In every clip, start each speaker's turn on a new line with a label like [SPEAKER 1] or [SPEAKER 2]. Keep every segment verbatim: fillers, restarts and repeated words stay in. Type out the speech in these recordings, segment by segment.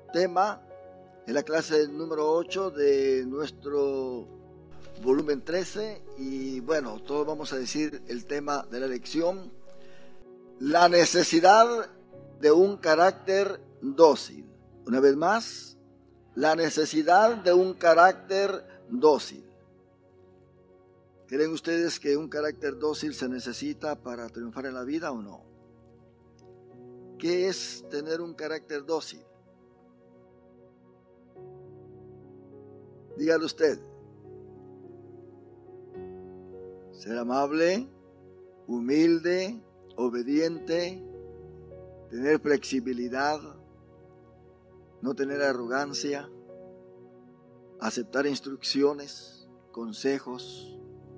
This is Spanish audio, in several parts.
[SPEAKER 1] tema es la clase número ocho de nuestro volumen trece y bueno, todos vamos a decir el tema de la lección: la necesidad de un carácter dócil. Una vez más, la necesidad de un carácter dócil. ¿Creen ustedes que un carácter dócil se necesita para triunfar en la vida o no? ¿Qué es tener un carácter dócil? Dígalo usted. Ser amable, humilde, obediente, tener flexibilidad, no tener arrogancia, aceptar instrucciones, consejos,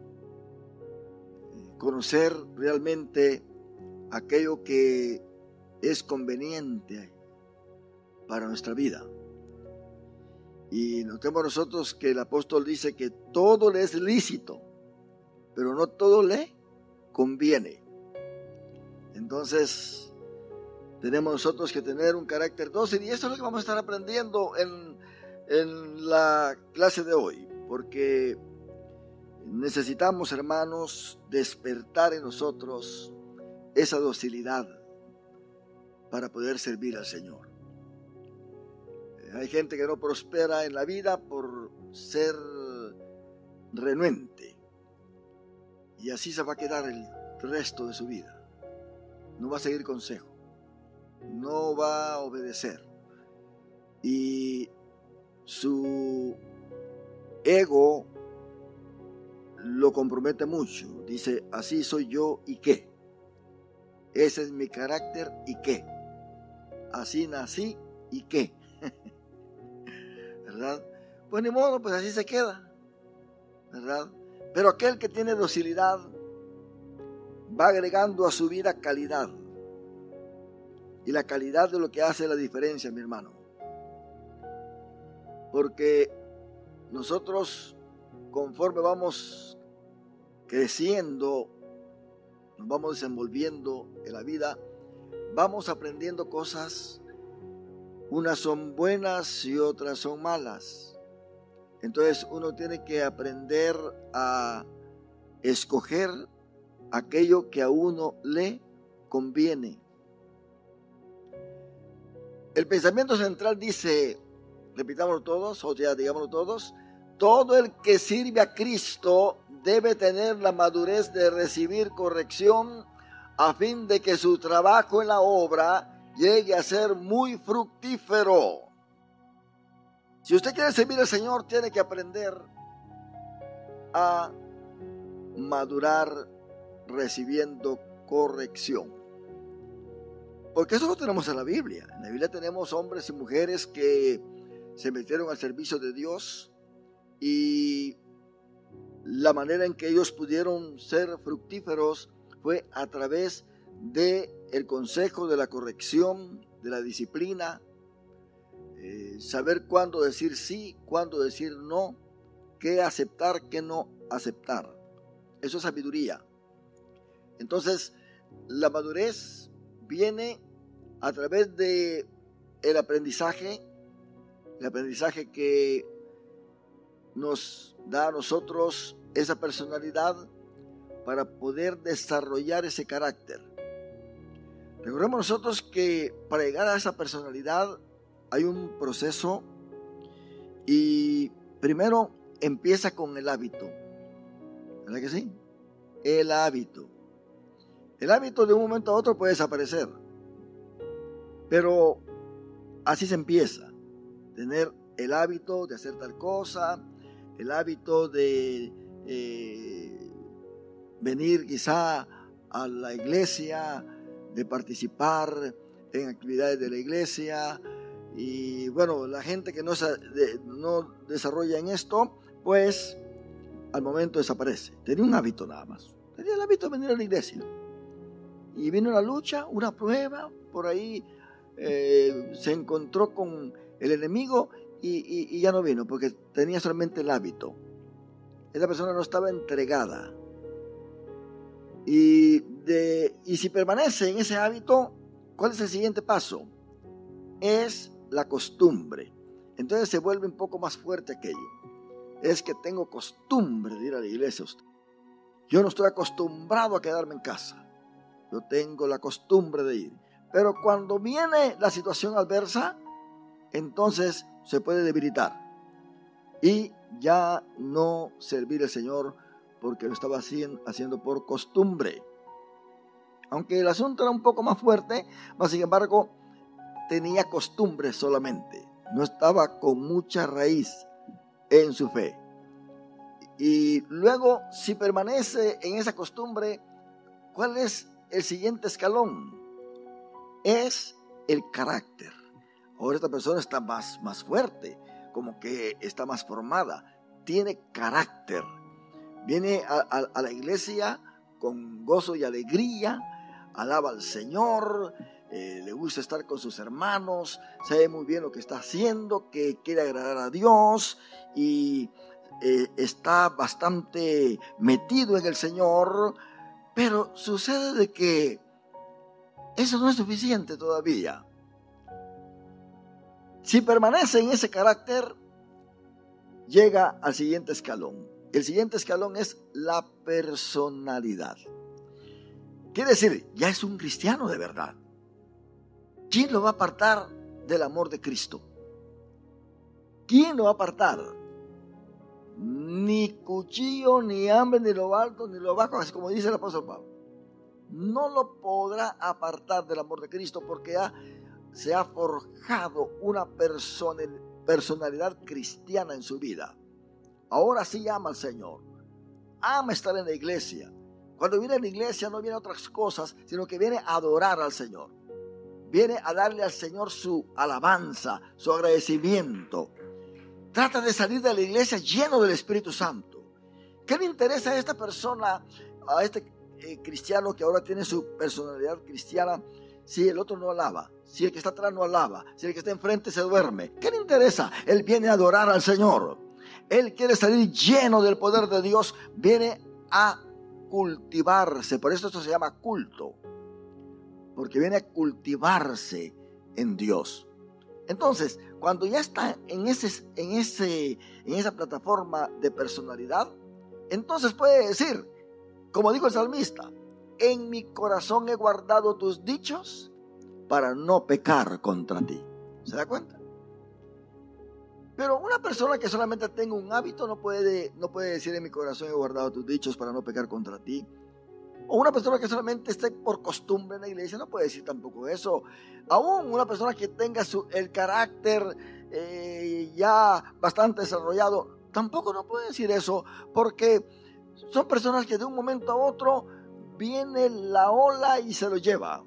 [SPEAKER 1] conocer realmente aquello que es conveniente para nuestra vida. Y notemos nosotros que el apóstol dice que todo le es lícito, pero no todo le conviene. Entonces, tenemos nosotros que tener un carácter dócil, y eso es lo que vamos a estar aprendiendo en, en la clase de hoy, porque necesitamos, hermanos, despertar en nosotros esa docilidad para poder servir al Señor. Hay gente que no prospera en la vida por ser renuente, y así se va a quedar el resto de su vida. No va a seguir consejo, no va a obedecer, y su ego lo compromete mucho. Dice: así soy yo, ¿y qué? Ese es mi carácter, ¿y qué? Así nací, ¿y qué? ¿Verdad? Pues ni modo, pues así se queda, ¿verdad? Pero aquel que tiene docilidad va agregando a su vida calidad, y la calidad de lo que hace la diferencia, mi hermano, porque nosotros, conforme vamos creciendo, nos vamos desenvolviendo en la vida, vamos aprendiendo cosas. Unas son buenas y otras son malas. Entonces uno tiene que aprender a escoger aquello que a uno le conviene. El pensamiento central dice, repitámoslo todos, o ya digámoslo todos: todo el que sirve a Cristo debe tener la madurez de recibir corrección a fin de que su trabajo en la obra llegue a ser muy fructífero. Si usted quiere servir al Señor, tiene que aprender a madurar recibiendo corrección. Porque eso lo tenemos en la Biblia. En la Biblia tenemos hombres y mujeres que se metieron al servicio de Dios, y la manera en que ellos pudieron ser fructíferos fue a través de el consejo, de la corrección, de la disciplina, eh, saber cuándo decir sí, cuándo decir no, qué aceptar, qué no aceptar. Eso es sabiduría. Entonces, la madurez viene a través de el aprendizaje, el aprendizaje que nos da a nosotros esa personalidad para poder desarrollar ese carácter. Recordemos nosotros que para llegar a esa personalidad hay un proceso, y primero empieza con el hábito. ¿Verdad que sí? El hábito. El hábito de un momento a otro puede desaparecer, pero así se empieza. Tener el hábito de hacer tal cosa, el hábito de eh, venir quizá a la iglesia, de participar en actividades de la iglesia. Y bueno, la gente que no, no desarrolla en esto, pues al momento desaparece. Tenía un hábito nada más, tenía el hábito de venir a la iglesia, y vino una lucha, una prueba, por ahí eh, se encontró con el enemigo, y, y, y ya no vino, porque tenía solamente el hábito. Esa persona no estaba entregada. Y, de, y si permanece en ese hábito, ¿cuál es el siguiente paso? Es la costumbre. Entonces se vuelve un poco más fuerte aquello. Es que tengo costumbre de ir a la iglesia. Yo no estoy acostumbrado a quedarme en casa. Yo tengo la costumbre de ir. Pero cuando viene la situación adversa, entonces se puede debilitar. Y ya no servir al Señor porque lo estaba haciendo por costumbre. Aunque el asunto era un poco más fuerte, mas sin embargo tenía costumbre solamente. No estaba con mucha raíz en su fe. Y luego, si permanece en esa costumbre, ¿cuál es el siguiente escalón? Es el carácter. Ahora esta persona está más, más fuerte, como que está más formada, tiene carácter. Viene a, a, a la iglesia con gozo y alegría, alaba al Señor, eh, le gusta estar con sus hermanos, sabe muy bien lo que está haciendo, que quiere agradar a Dios y eh, está bastante metido en el Señor, pero sucede de que eso no es suficiente todavía. Si permanece en ese carácter, llega al siguiente escalón. El siguiente escalón es la personalidad. Quiere decir, ya es un cristiano de verdad. ¿Quién lo va a apartar del amor de Cristo? ¿Quién lo va a apartar? Ni cuchillo, ni hambre, ni lo alto, ni lo bajo, así como dice el apóstol Pablo. No lo podrá apartar del amor de Cristo porque ha, se ha forjado una persona, personalidad cristiana en su vida. Ahora sí ama al Señor, ama estar en la iglesia. Cuando viene a la iglesia no viene a otras cosas, sino que viene a adorar al Señor. Viene a darle al Señor su alabanza, su agradecimiento. Trata de salir de la iglesia lleno del Espíritu Santo. ¿Qué le interesa a esta persona, a este eh, cristiano que ahora tiene su personalidad cristiana, si el otro no alaba, si el que está atrás no alaba, si el que está enfrente se duerme? ¿Qué le interesa? Él viene a adorar al Señor. Él quiere salir lleno del poder de Dios, viene a cultivarse. Por eso esto se llama culto, porque viene a cultivarse en Dios. Entonces, cuando ya está en, ese, en, ese, en esa plataforma de personalidad, entonces puede decir, como dijo el salmista, en mi corazón he guardado tus dichos para no pecar contra ti. ¿Se da cuenta? Pero una persona que solamente tenga un hábito no puede, no puede decir en mi corazón he guardado tus dichos para no pecar contra ti. O una persona que solamente esté por costumbre en la iglesia no puede decir tampoco eso. Aún una persona que tenga su, el carácter eh, ya bastante desarrollado, tampoco no puede decir eso, porque son personas que de un momento a otro viene la ola y se lo lleva,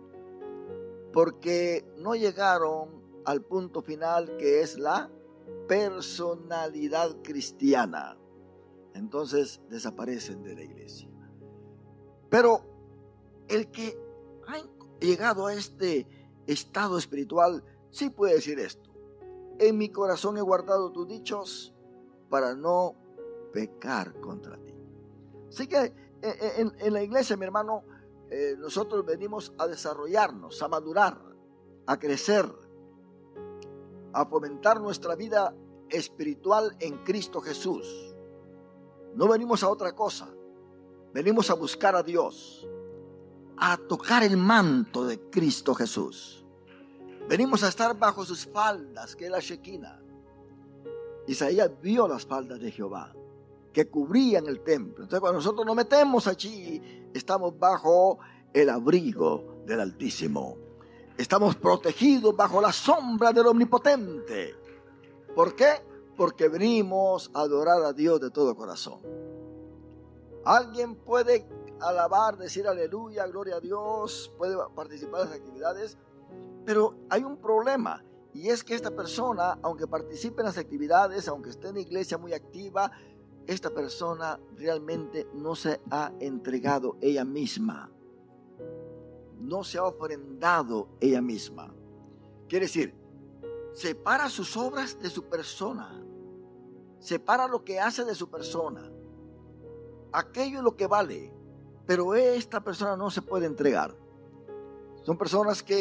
[SPEAKER 1] porque no llegaron al punto final que es la personalidad cristiana. Entonces desaparecen de la iglesia. Pero el que ha llegado a este estado espiritual sí puede decir esto: en mi corazón he guardado tus dichos para no pecar contra ti. Así que en, en la iglesia, mi hermano, eh, nosotros venimos a desarrollarnos, a madurar, a crecer, a fomentar nuestra vida espiritual en Cristo Jesús. No venimos a otra cosa. Venimos a buscar a Dios, a tocar el manto de Cristo Jesús. Venimos a estar bajo sus faldas, que es la Shekinah. Isaías vio las faldas de Jehová, que cubrían el templo. Entonces, cuando nosotros nos metemos allí, estamos bajo el abrigo del Altísimo. Estamos protegidos bajo la sombra del Omnipotente. ¿Por qué? Porque venimos a adorar a Dios de todo corazón. Alguien puede alabar, decir aleluya, gloria a Dios, puede participar en las actividades, pero hay un problema, y es que esta persona, aunque participe en las actividades, aunque esté en la iglesia muy activa, esta persona realmente no se ha entregado ella misma, no se ha ofrendado ella misma. Quiere decir, separa sus obras de su persona, separa lo que hace de su persona. Aquello es lo que vale, pero esta persona no se puede entregar. Son personas que,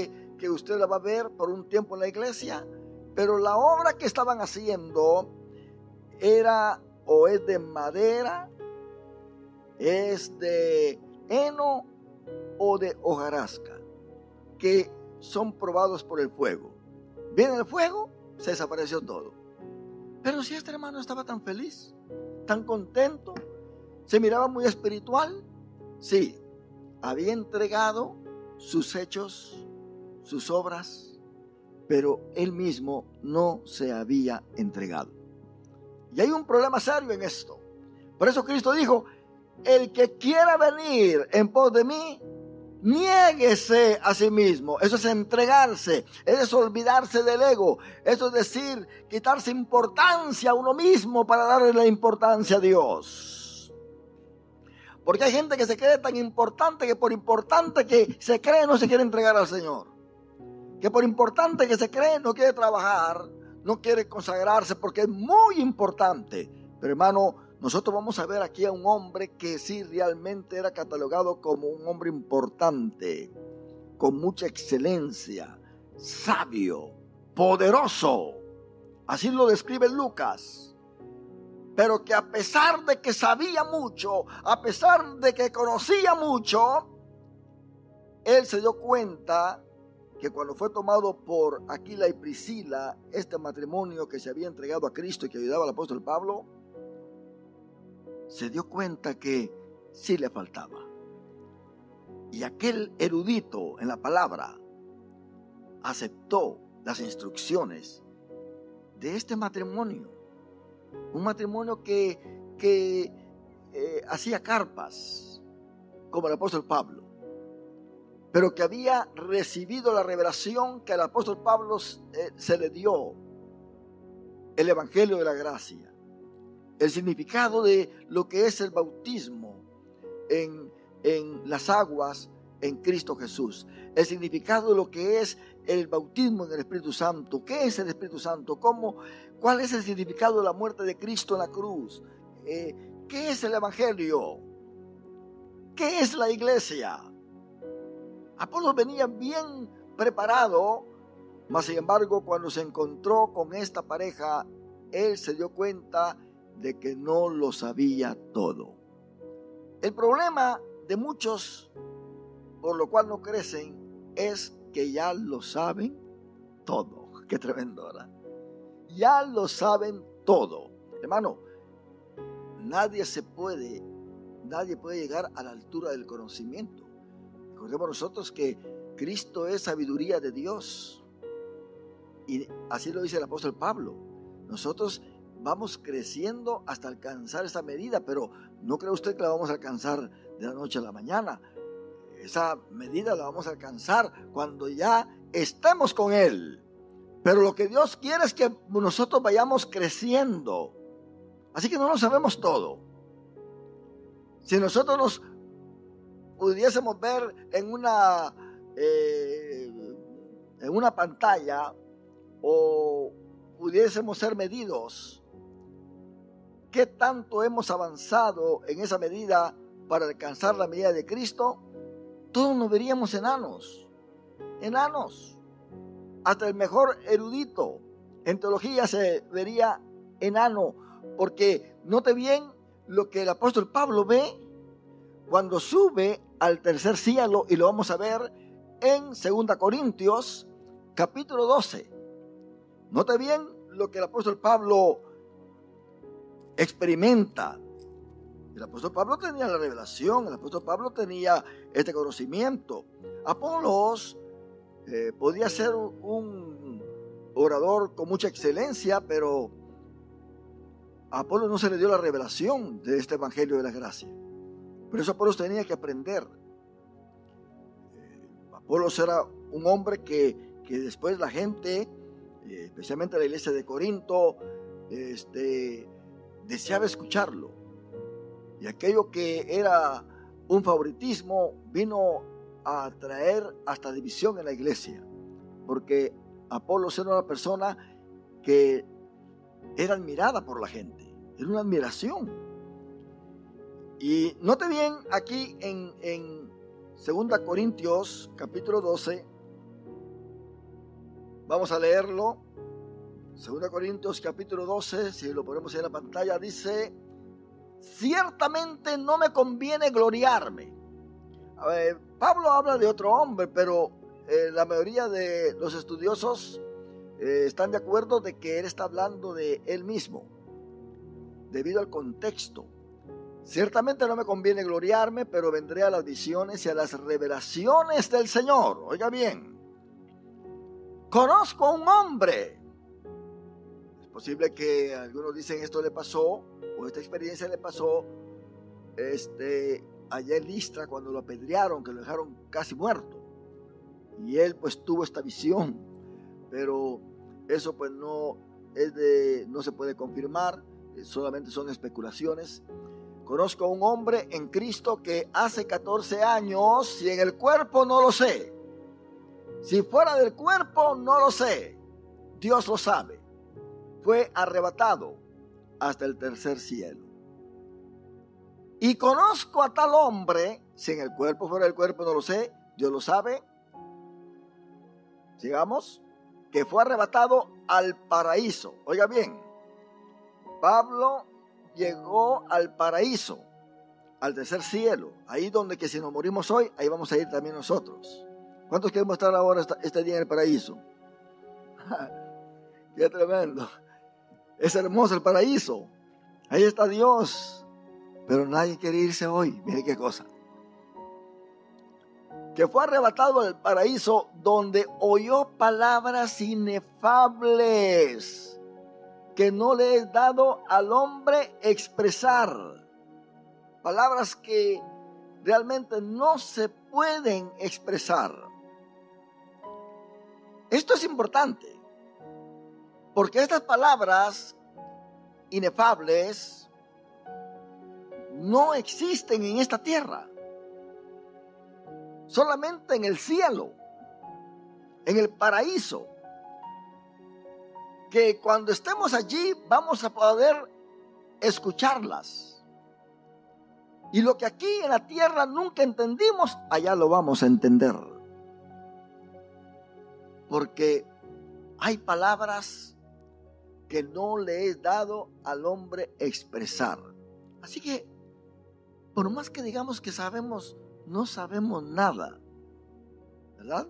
[SPEAKER 1] que usted la va a ver por un tiempo en la iglesia, pero la obra que estaban haciendo era o es de madera, es de heno o de hojarasca, que son probados por el fuego. Viene el fuego, se desapareció todo. Pero si este hermano estaba tan feliz, tan contento, se miraba muy espiritual, sí, había entregado sus hechos, sus obras, pero él mismo no se había entregado. Y hay un problema serio en esto. Por eso Cristo dijo: el que quiera venir en pos de mí, niéguese a sí mismo. Eso es entregarse, es olvidarse del ego. Eso es decir, quitarse importancia a uno mismo para darle la importancia a Dios. Porque hay gente que se cree tan importante que por importante que se cree no se quiere entregar al Señor. Que por importante que se cree no quiere trabajar, no quiere consagrarse porque es muy importante. Pero hermano, nosotros vamos a ver aquí a un hombre que sí realmente era catalogado como un hombre importante, con mucha excelencia, sabio, poderoso. Así lo describe Lucas. Pero que a pesar de que sabía mucho, a pesar de que conocía mucho, él se dio cuenta que cuando fue tomado por Aquila y Priscila, este matrimonio que se había entregado a Cristo y que ayudaba al apóstol Pablo, se dio cuenta que sí le faltaba. Y aquel erudito en la palabra aceptó las instrucciones de este matrimonio. Un matrimonio que, que eh, hacía carpas, como el apóstol Pablo, pero que había recibido la revelación que al apóstol Pablo eh, se le dio, el evangelio de la gracia, el significado de lo que es el bautismo en, en las aguas en Cristo Jesús, el significado de lo que es el bautismo en el Espíritu Santo. ¿Qué es el Espíritu Santo? ¿Cómo, ¿Cuál es el significado de la muerte de Cristo en la cruz? Eh, ¿Qué es el evangelio? ¿Qué es la iglesia? Apolos venía bien preparado, mas sin embargo cuando se encontró con esta pareja, él se dio cuenta de que no lo sabía todo. El problema de muchos, por lo cual no crecen, es que ya lo saben todo. Qué tremendo, ¿verdad? Ya lo saben todo. Hermano, nadie se puede, nadie puede llegar a la altura del conocimiento. Recordemos nosotros que Cristo es sabiduría de Dios. Y así lo dice el apóstol Pablo. Nosotros vamos creciendo hasta alcanzar esa medida, pero no cree usted que la vamos a alcanzar de la noche a la mañana. Esa medida la vamos a alcanzar cuando ya estemos con Él. Pero lo que Dios quiere es que nosotros vayamos creciendo. Así que no lo sabemos todo. Si nosotros nos pudiésemos ver en una, eh, en una pantalla o pudiésemos ser medidos, ¿qué tanto hemos avanzado en esa medida para alcanzar la medida de Cristo? Todos nos veríamos enanos, enanos. Hasta el mejor erudito en teología se vería enano, porque note bien lo que el apóstol Pablo ve cuando sube al tercer cielo, y lo vamos a ver en segunda Corintios capítulo doce. Note bien lo que el apóstol Pablo experimenta. El apóstol Pablo tenía la revelación, el apóstol Pablo tenía este conocimiento. Apolos eh, podía ser un orador con mucha excelencia, pero a Apolos no se le dio la revelación de este evangelio de la gracia. Por eso Apolos tenía que aprender. Eh, Apolos era un hombre que, que después la gente, eh, especialmente la iglesia de Corinto, este, deseaba escucharlo. Y aquello que era un favoritismo vino a traer hasta división en la iglesia. Porque Apolos era una persona que era admirada por la gente. Era una admiración. Y note bien aquí en, en segunda Corintios capítulo doce, Vamos a leerlo. Segunda Corintios capítulo doce, si lo ponemos ahí en la pantalla, dice: ciertamente no me conviene gloriarme. A ver, Pablo habla de otro hombre, pero eh, la mayoría de los estudiosos eh, están de acuerdo de que él está hablando de él mismo, debido al contexto. Ciertamente no me conviene gloriarme, pero vendré a las visiones y a las revelaciones del Señor. Oiga bien, conozco a un hombre. Es posible que algunos dicen esto le pasó, o esta experiencia le pasó este, allá en Listra cuando lo apedrearon, que lo dejaron casi muerto. Y él pues tuvo esta visión, pero eso pues no, es de, no se puede confirmar, solamente son especulaciones. Conozco a un hombre en Cristo que hace catorce años, si en el cuerpo no lo sé, si fuera del cuerpo no lo sé, Dios lo sabe, fue arrebatado hasta el tercer cielo. Y conozco a tal hombre, si en el cuerpo fuera del cuerpo no lo sé, Dios lo sabe, sigamos, que fue arrebatado al paraíso. Oiga bien, Pablo llegó al paraíso, al tercer cielo, ahí donde que si nos morimos hoy, ahí vamos a ir también nosotros. ¿Cuántos queremos estar ahora esta, este día en el paraíso? Qué tremendo. Es hermoso el paraíso. Ahí está Dios. Pero nadie quiere irse hoy. Mire qué cosa. Que fue arrebatado al paraíso donde oyó palabras inefables que no le es dado al hombre expresar. Palabras que realmente no se pueden expresar. Esto es importante, porque estas palabras inefables no existen en esta tierra. Solamente en el cielo, en el paraíso, que cuando estemos allí vamos a poder escucharlas. Y lo que aquí en la tierra nunca entendimos, allá lo vamos a entender. Porque hay palabras que no le es dado al hombre expresar. Así que, por más que digamos que sabemos, no sabemos nada. ¿Verdad?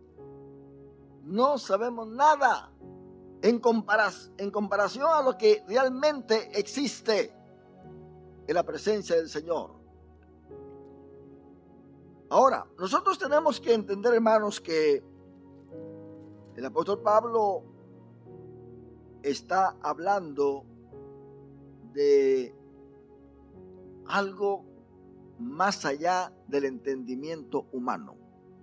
[SPEAKER 1] No sabemos nada en, comparas, en comparación a lo que realmente existe en la presencia del Señor. Ahora, nosotros tenemos que entender, hermanos, que el apóstol Pablo está hablando de algo más allá del entendimiento humano.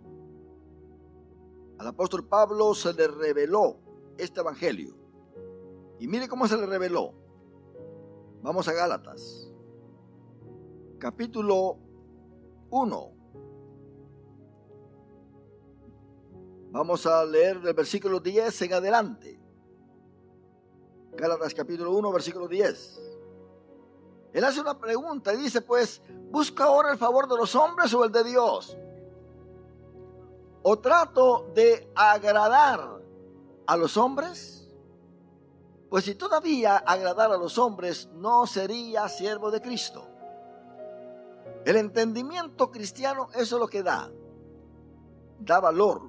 [SPEAKER 1] Al apóstol Pablo se le reveló este evangelio. Y mire cómo se le reveló. Vamos a Gálatas, capítulo uno. Vamos a leer del versículo diez en adelante. Gálatas capítulo uno, versículo diez. Él hace una pregunta y dice, pues, ¿busca ahora el favor de los hombres o el de Dios? ¿O trato de agradar a los hombres? Pues si todavía agradara a los hombres, no sería siervo de Cristo. El entendimiento cristiano, eso es lo que da. Da valor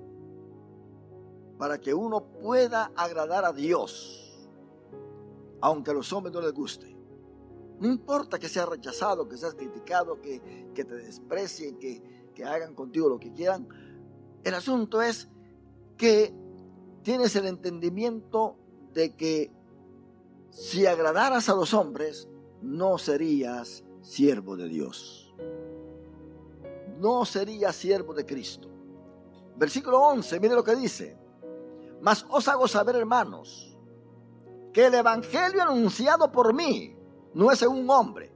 [SPEAKER 1] para que uno pueda agradar a Dios, aunque a los hombres no les guste. No importa que seas rechazado, que seas criticado, que, que te desprecien, que, que hagan contigo lo que quieran. El asunto es que tienes el entendimiento de que si agradaras a los hombres, no serías siervo de Dios. No serías siervo de Cristo. Versículo once, mire lo que dice. Mas os hago saber, hermanos, que el evangelio anunciado por mí no es según un hombre.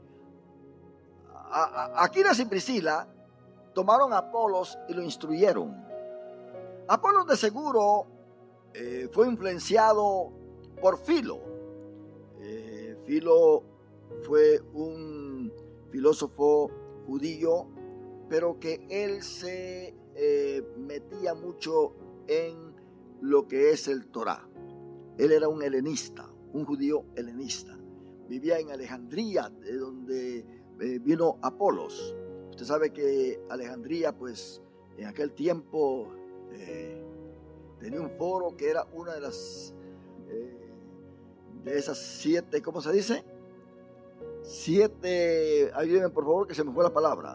[SPEAKER 1] Aquilas y Priscila tomaron a Apolos y lo instruyeron. Apolos de seguro eh, fue influenciado por Filo. Eh, Filo fue un filósofo judío, pero que él se eh, metía mucho en lo que es el Torá. Él era un helenista, un judío helenista. Vivía en Alejandría, de donde eh, vino Apolos. Usted sabe que Alejandría, pues, en aquel tiempo eh, tenía un foro que era una de las, eh, de esas siete, ¿cómo se dice? Siete, ayúdenme por favor que se me fue la palabra.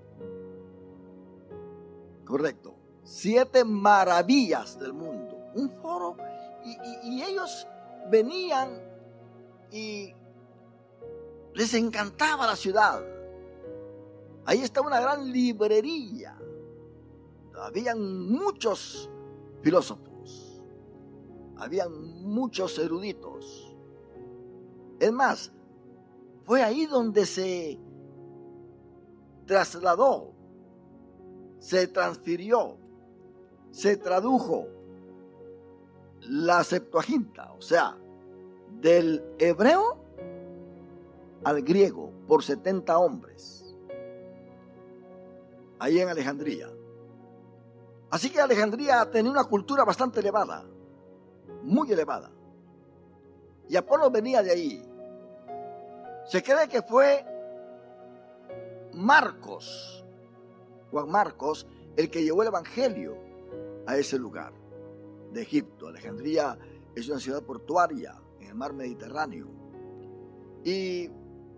[SPEAKER 1] Correcto. Siete maravillas del mundo. Un foro y, y, y ellos venían y les encantaba la ciudad. Ahí estaba una gran librería. Habían muchos filósofos. Habían muchos eruditos. Es más, fue ahí donde se trasladó, se transfirió, se tradujo la Septuaginta, o sea, del hebreo al griego por setenta hombres, ahí en Alejandría. Así que Alejandría tenía una cultura bastante elevada, muy elevada. Y Apolo venía de ahí. Se cree que fue Marcos, Juan Marcos, el que llevó el evangelio a ese lugar de Egipto. Alejandría es una ciudad portuaria en el mar Mediterráneo. Y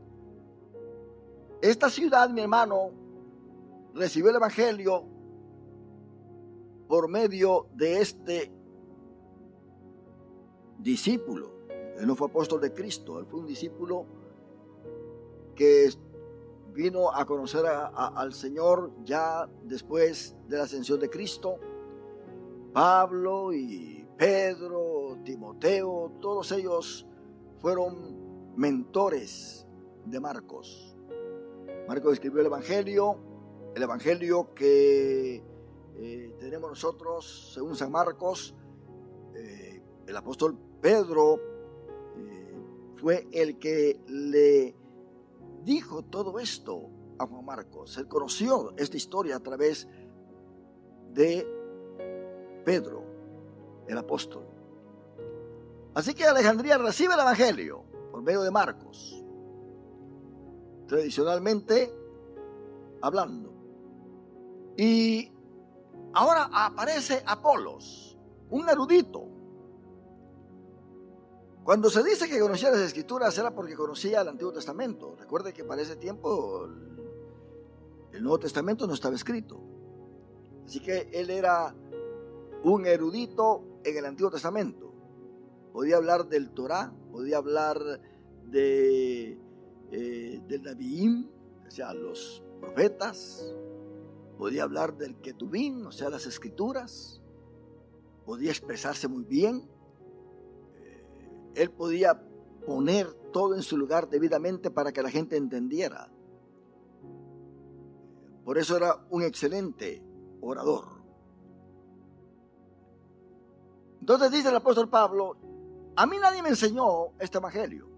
[SPEAKER 1] esta ciudad, mi hermano, recibió el evangelio por medio de este discípulo. Él no fue apóstol de Cristo, él fue un discípulo que vino a conocer a, a, al Señor ya después de la ascensión de Cristo. Pablo y Pedro, Timoteo, todos ellos fueron mentores de Marcos. Marcos escribió el Evangelio, el Evangelio que eh, tenemos nosotros según San Marcos. Eh, el apóstol Pedro eh, fue el que le dijo todo esto a Juan Marcos. Él conoció esta historia a través de Pedro, el apóstol. Así que Alejandría recibe el evangelio por medio de Marcos, tradicionalmente hablando. Y ahora aparece Apolos, un erudito. Cuando se dice que conocía las Escrituras era porque conocía el Antiguo Testamento. Recuerde que para ese tiempo el Nuevo Testamento no estaba escrito. Así que él era un erudito en el Antiguo Testamento. Podía hablar del Torá, podía hablar de, eh, del Nabiim, o sea, los profetas. Podía hablar del Ketubín, o sea, las Escrituras. Podía expresarse muy bien. Él podía poner todo en su lugar debidamente para que la gente entendiera. Por eso era un excelente orador. Entonces dice el apóstol Pablo: a mí nadie me enseñó este evangelio.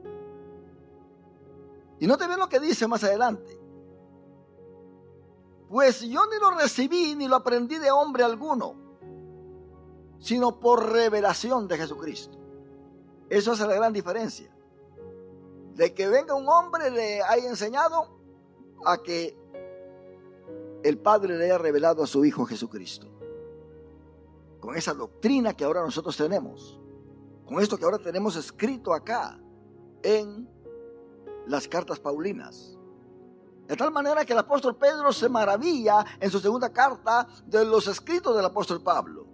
[SPEAKER 1] Y no te ven lo que dice más adelante. Pues yo ni lo recibí ni lo aprendí de hombre alguno, sino por revelación de Jesucristo. Eso hace la gran diferencia. De que venga un hombre le haya enseñado a que el Padre le haya revelado a su Hijo Jesucristo. Con esa doctrina que ahora nosotros tenemos. Con esto que ahora tenemos escrito acá en las cartas paulinas. De tal manera que el apóstol Pedro se maravilla en su segunda carta de los escritos del apóstol Pablo.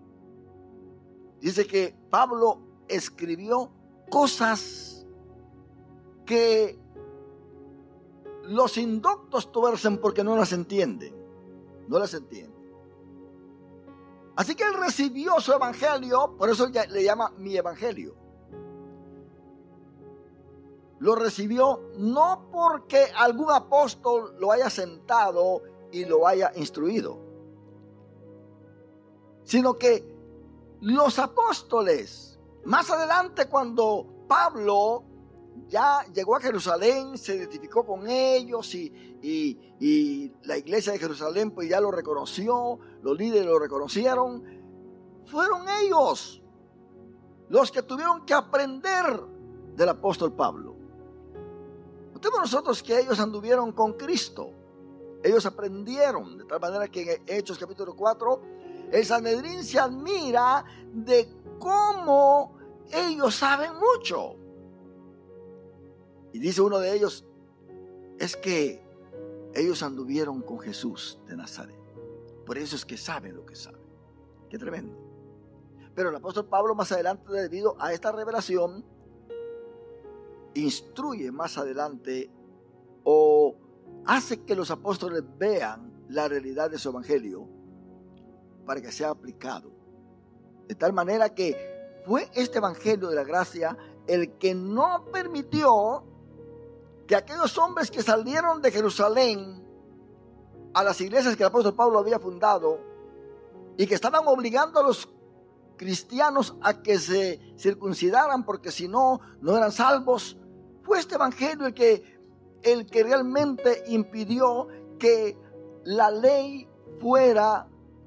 [SPEAKER 1] Dice que Pablo escribió cosas que los indoctos tuercen porque no las entienden. No las entienden. Así que él recibió su evangelio, por eso le llama mi evangelio. Lo recibió no porque algún apóstol lo haya sentado y lo haya instruido, sino que los apóstoles, más adelante, cuando Pablo ya llegó a Jerusalén, se identificó con ellos y, y, y la iglesia de Jerusalén pues ya lo reconoció, los líderes lo reconocieron, fueron ellos los que tuvieron que aprender del apóstol Pablo. Notemos nosotros que ellos anduvieron con Cristo. Ellos aprendieron, de tal manera que en Hechos capítulo cuatro, el Sanedrín se admira de cómo ellos saben mucho. Y dice uno de ellos, es que ellos anduvieron con Jesús de Nazaret. Por eso es que saben lo que saben. Qué tremendo. Pero el apóstol Pablo más adelante, debido a esta revelación, instruye más adelante o hace que los apóstoles vean la realidad de su evangelio para que sea aplicado. De tal manera que fue este evangelio de la gracia el que no permitió que aquellos hombres que salieron de Jerusalén a las iglesias que el apóstol Pablo había fundado y que estaban obligando a los cristianos a que se circuncidaran porque si no, no eran salvos, fue este evangelio el que, el que realmente impidió que la ley fuera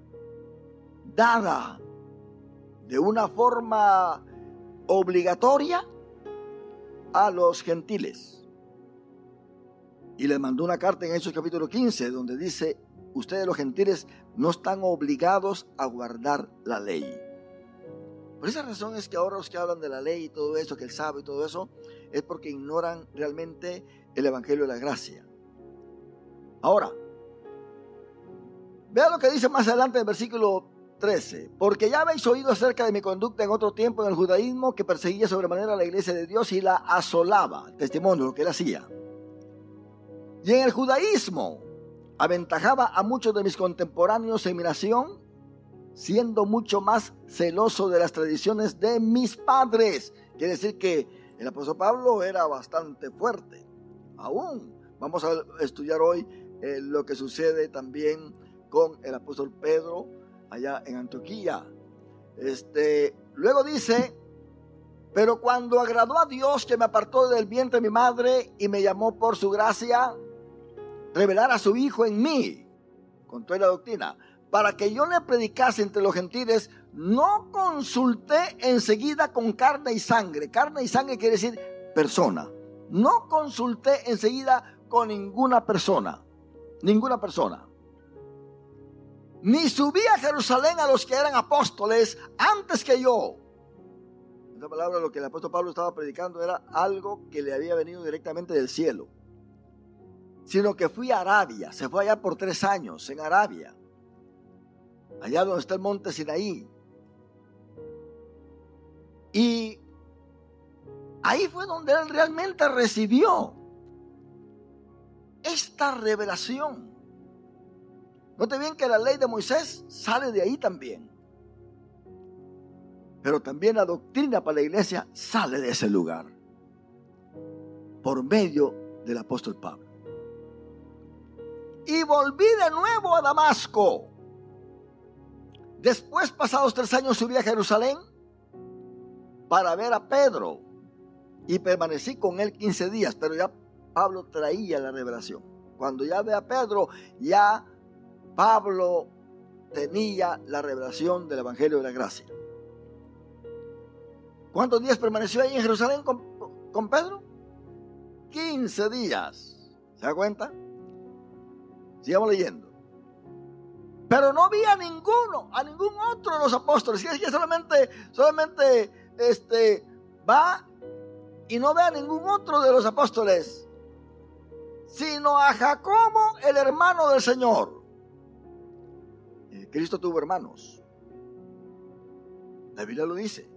[SPEAKER 1] dada de una forma obligatoria a los gentiles. Y les mandó una carta en Hechos capítulo quince donde dice, ustedes los gentiles no están obligados a guardar la ley. Por esa razón es que ahora los que hablan de la ley y todo eso, que él sabe y todo eso, es porque ignoran realmente el evangelio de la gracia. Ahora, vea lo que dice más adelante en el versículo trece. Porque ya habéis oído acerca de mi conducta en otro tiempo en el judaísmo, que perseguía sobremanera a la iglesia de Dios y la asolaba. Testimonio de lo que él hacía. Y en el judaísmo aventajaba a muchos de mis contemporáneos en mi nación, siendo mucho más celoso de las tradiciones de mis padres. Quiere decir que el apóstol Pablo era bastante fuerte. Aún vamos a estudiar hoy eh, lo que sucede también con el apóstol Pedro allá en Antioquía. Este, luego dice, pero cuando agradó a Dios que me apartó del vientre de mi madre y me llamó por su gracia, revelar a su Hijo en mí, con toda la doctrina, para que yo le predicase entre los gentiles, no consulté enseguida con carne y sangre. Carne y sangre quiere decir persona. No consulté enseguida con ninguna persona. Ninguna persona. Ni subí a Jerusalén a los que eran apóstoles antes que yo. Esta palabra, lo que el apóstol Pablo estaba predicando era algo que le había venido directamente del cielo. Sino que fui a Arabia, se fue allá por tres años en Arabia, allá donde está el monte Sinaí. Y ahí fue donde él realmente recibió esta revelación. Note bien que la ley de Moisés sale de ahí también. Pero también la doctrina para la iglesia sale de ese lugar, por medio del apóstol Pablo. Y volví de nuevo a Damasco. Después, pasados tres años, subí a Jerusalén para ver a Pedro y permanecí con él quince días, pero ya Pablo traía la revelación. Cuando ya ve a Pedro, ya Pablo tenía la revelación del evangelio de la gracia. ¿Cuántos días permaneció ahí en Jerusalén con, con Pedro? quince días. ¿Se da cuenta? Sigamos leyendo. Pero no vi a ninguno, a ningún otro de los apóstoles. Es que solamente, solamente este, va y no ve a ningún otro de los apóstoles, sino a Jacobo, el hermano del Señor. Eh, Cristo tuvo hermanos. La Biblia lo dice.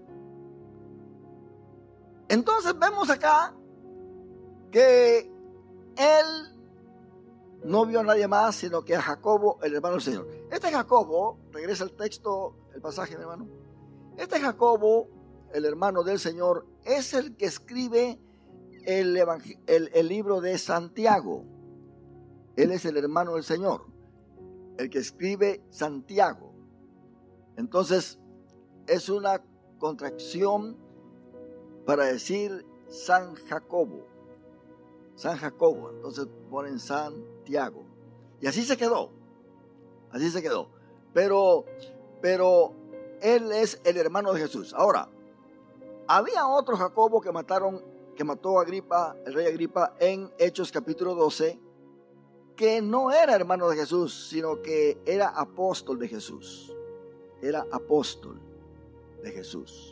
[SPEAKER 1] Entonces vemos acá que él no vio a nadie más, sino que a Jacobo, el hermano del Señor. Este Jacobo, regresa al texto, el pasaje, mi hermano. Este Jacobo, el hermano del Señor, es el que escribe el, el, el libro de Santiago. Él es el hermano del Señor, el que escribe Santiago. Entonces, es una contracción para decir San Jacobo. San Jacobo, entonces ponen Santiago. Y así se quedó. Así se quedó. Pero, pero él es el hermano de Jesús. Ahora, había otro Jacobo que mataron, que mató a Agripa, el rey Agripa, en Hechos capítulo doce, que no era hermano de Jesús, sino que era apóstol de Jesús. Era apóstol de Jesús.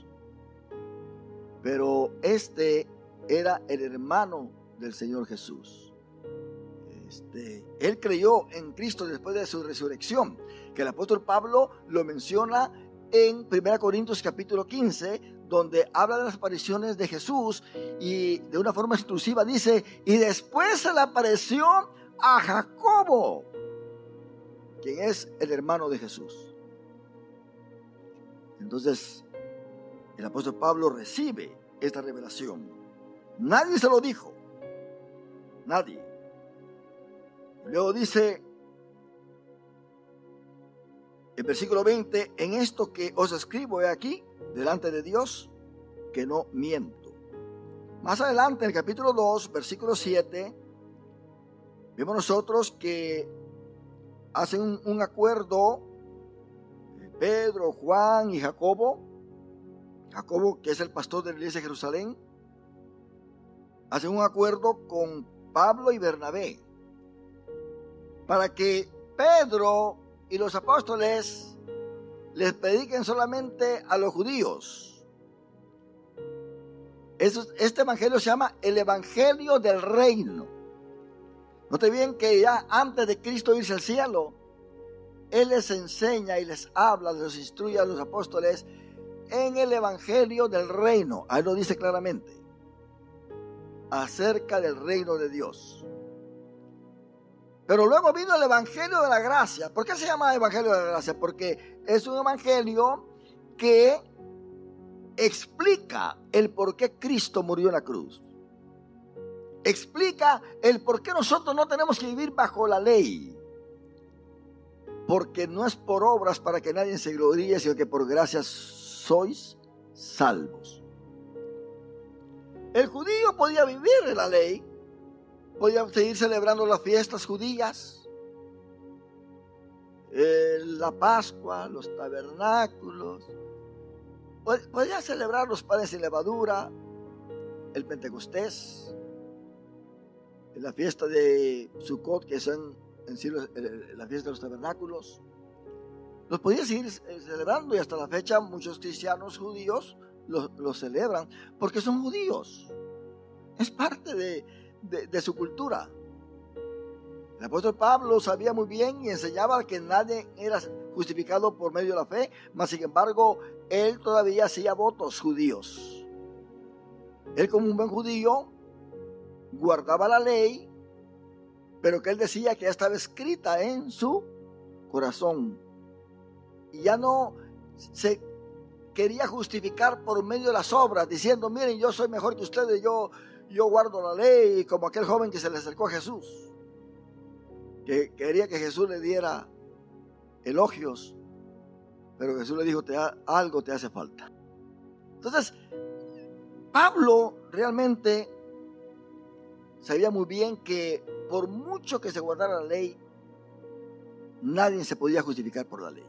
[SPEAKER 1] Pero este era el hermano del Señor Jesús. Este, él creyó en Cristo después de su resurrección, que el apóstol Pablo lo menciona en primera Corintios capítulo quince, donde habla de las apariciones de Jesús y de una forma exclusiva dice, y después se le apareció a Jacobo, quien es el hermano de Jesús. Entonces, el apóstol Pablo recibe esta revelación. Nadie se lo dijo. Nadie. Luego dice, el versículo veinte, en esto que os escribo he aquí, delante de Dios, que no miento. Más adelante, en el capítulo dos, versículo siete, vemos nosotros que hacen un, un acuerdo Pedro, Juan y Jacobo. Jacobo, que es el pastor de la iglesia de Jerusalén, hacen un acuerdo con Pablo y Bernabé para que Pedro y los apóstoles les prediquen solamente a los judíos. Este evangelio se llama el evangelio del reino. Note bien que ya antes de Cristo irse al cielo, Él les enseña y les habla, les instruye a los apóstoles en el evangelio del reino. Ahí lo dice claramente, acerca del reino de Dios. Pero luego vino el evangelio de la gracia. ¿Por qué se llama evangelio de la gracia? Porque es un evangelio que explica el por qué Cristo murió en la cruz. Explica el por qué nosotros no tenemos que vivir bajo la ley. Porque no es por obras para que nadie se gloríe, sino que por gracia sois salvos. El judío podía vivir en la ley, podía seguir celebrando las fiestas judías, eh, la Pascua, los tabernáculos, podía celebrar los panes sin levadura, el Pentecostés, la fiesta de Sukkot, que son en sí la fiesta de los tabernáculos. Los podía seguir celebrando y hasta la fecha muchos cristianos judíos los, los celebran porque son judíos. Es parte de, de, de su cultura. El apóstol Pablo sabía muy bien y enseñaba que nadie era justificado por medio de la fe, mas sin embargo él todavía hacía votos judíos. Él, como un buen judío, guardaba la ley, pero que él decía que ya estaba escrita en su corazón. Y ya no se quería justificar por medio de las obras, diciendo, miren, yo soy mejor que ustedes, yo, yo guardo la ley, como aquel joven que se le acercó a Jesús, que quería que Jesús le diera elogios, pero Jesús le dijo, te ha, algo te hace falta. Entonces, Pablo realmente sabía muy bien que por mucho que se guardara la ley, nadie se podía justificar por la ley.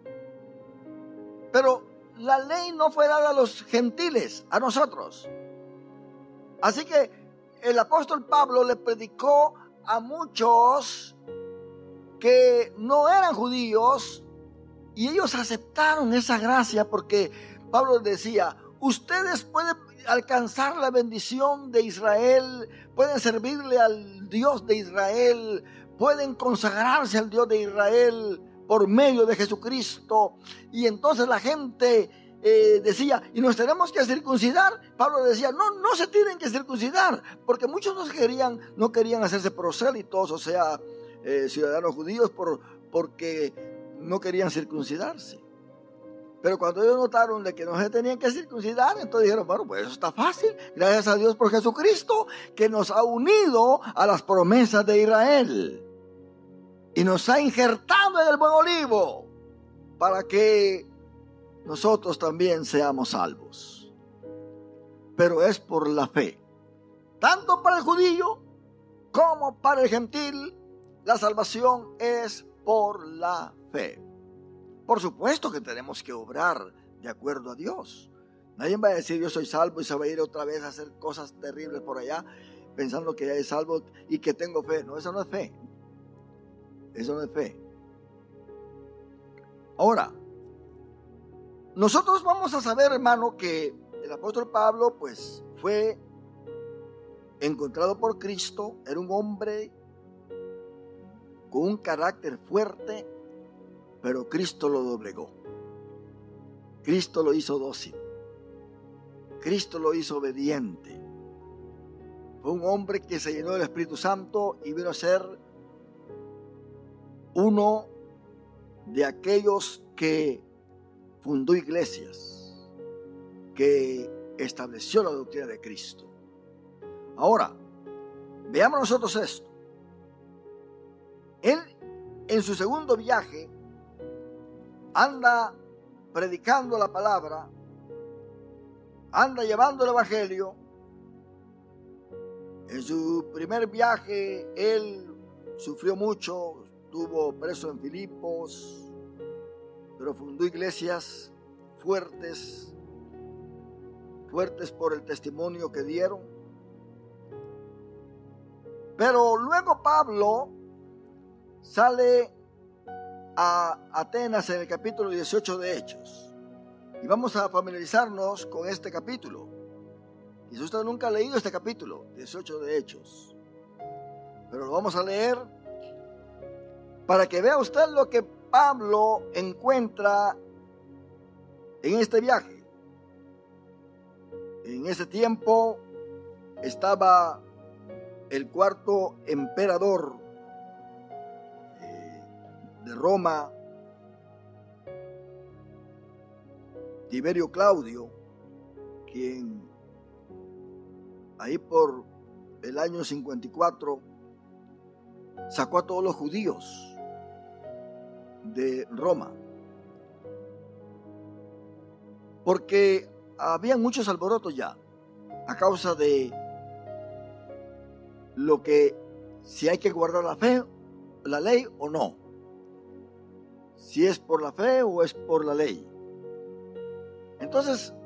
[SPEAKER 1] Pero la ley no fue dada a los gentiles, a nosotros. Así que el apóstol Pablo le predicó a muchos que no eran judíos y ellos aceptaron esa gracia porque Pablo decía, ustedes pueden alcanzar la bendición de Israel, pueden servirle al Dios de Israel, pueden consagrarse al Dios de Israel por medio de Jesucristo. Y entonces la gente eh, decía, ¿y nos tenemos que circuncidar? Pablo decía, no, no se tienen que circuncidar, porque muchos no querían, no querían hacerse prosélitos, o sea, eh, ciudadanos judíos, por, porque no querían circuncidarse. Pero cuando ellos notaron de que no se tenían que circuncidar, entonces dijeron, bueno, pues eso está fácil, gracias a Dios por Jesucristo, que nos ha unido a las promesas de Israel y nos ha injertado en el buen olivo para que nosotros también seamos salvos. Pero es por la fe, tanto para el judío como para el gentil, la salvación es por la fe. Por supuesto que tenemos que obrar de acuerdo a Dios. Nadie va a decir yo soy salvo y se va a ir otra vez a hacer cosas terribles por allá pensando que ya es salvo y que tengo fe. No, eso no es fe. Eso no es fe. Ahora, nosotros vamos a saber, hermano, que el apóstol Pablo pues fue encontrado por Cristo. Era un hombre con un carácter fuerte, pero Cristo lo doblegó. Cristo lo hizo dócil. Cristo lo hizo obediente. Fue un hombre que se llenó del Espíritu Santo y vino a ser uno de aquellos que fundó iglesias, que estableció la doctrina de Cristo. Ahora, veamos nosotros esto. Él, en su segundo viaje, anda predicando la palabra, anda llevando el evangelio. En su primer viaje, él sufrió mucho, estuvo preso en Filipos, pero fundó iglesias fuertes, fuertes por el testimonio que dieron. Pero luego Pablo sale a Atenas en el capítulo dieciocho de Hechos. Y vamos a familiarizarnos con este capítulo. Y si usted nunca ha leído este capítulo, dieciocho de Hechos, pero lo vamos a leer para que vea usted lo que Pablo encuentra en este viaje. En ese tiempo estaba el cuarto emperador eh, de Roma, Tiberio Claudio, quien ahí por el año cincuenta y cuatro sacó a todos los judíos de Roma, porque había muchos alborotos ya a causa de lo que, si hay que guardar la fe, la ley o no, si es por la fe o es por la ley. Entonces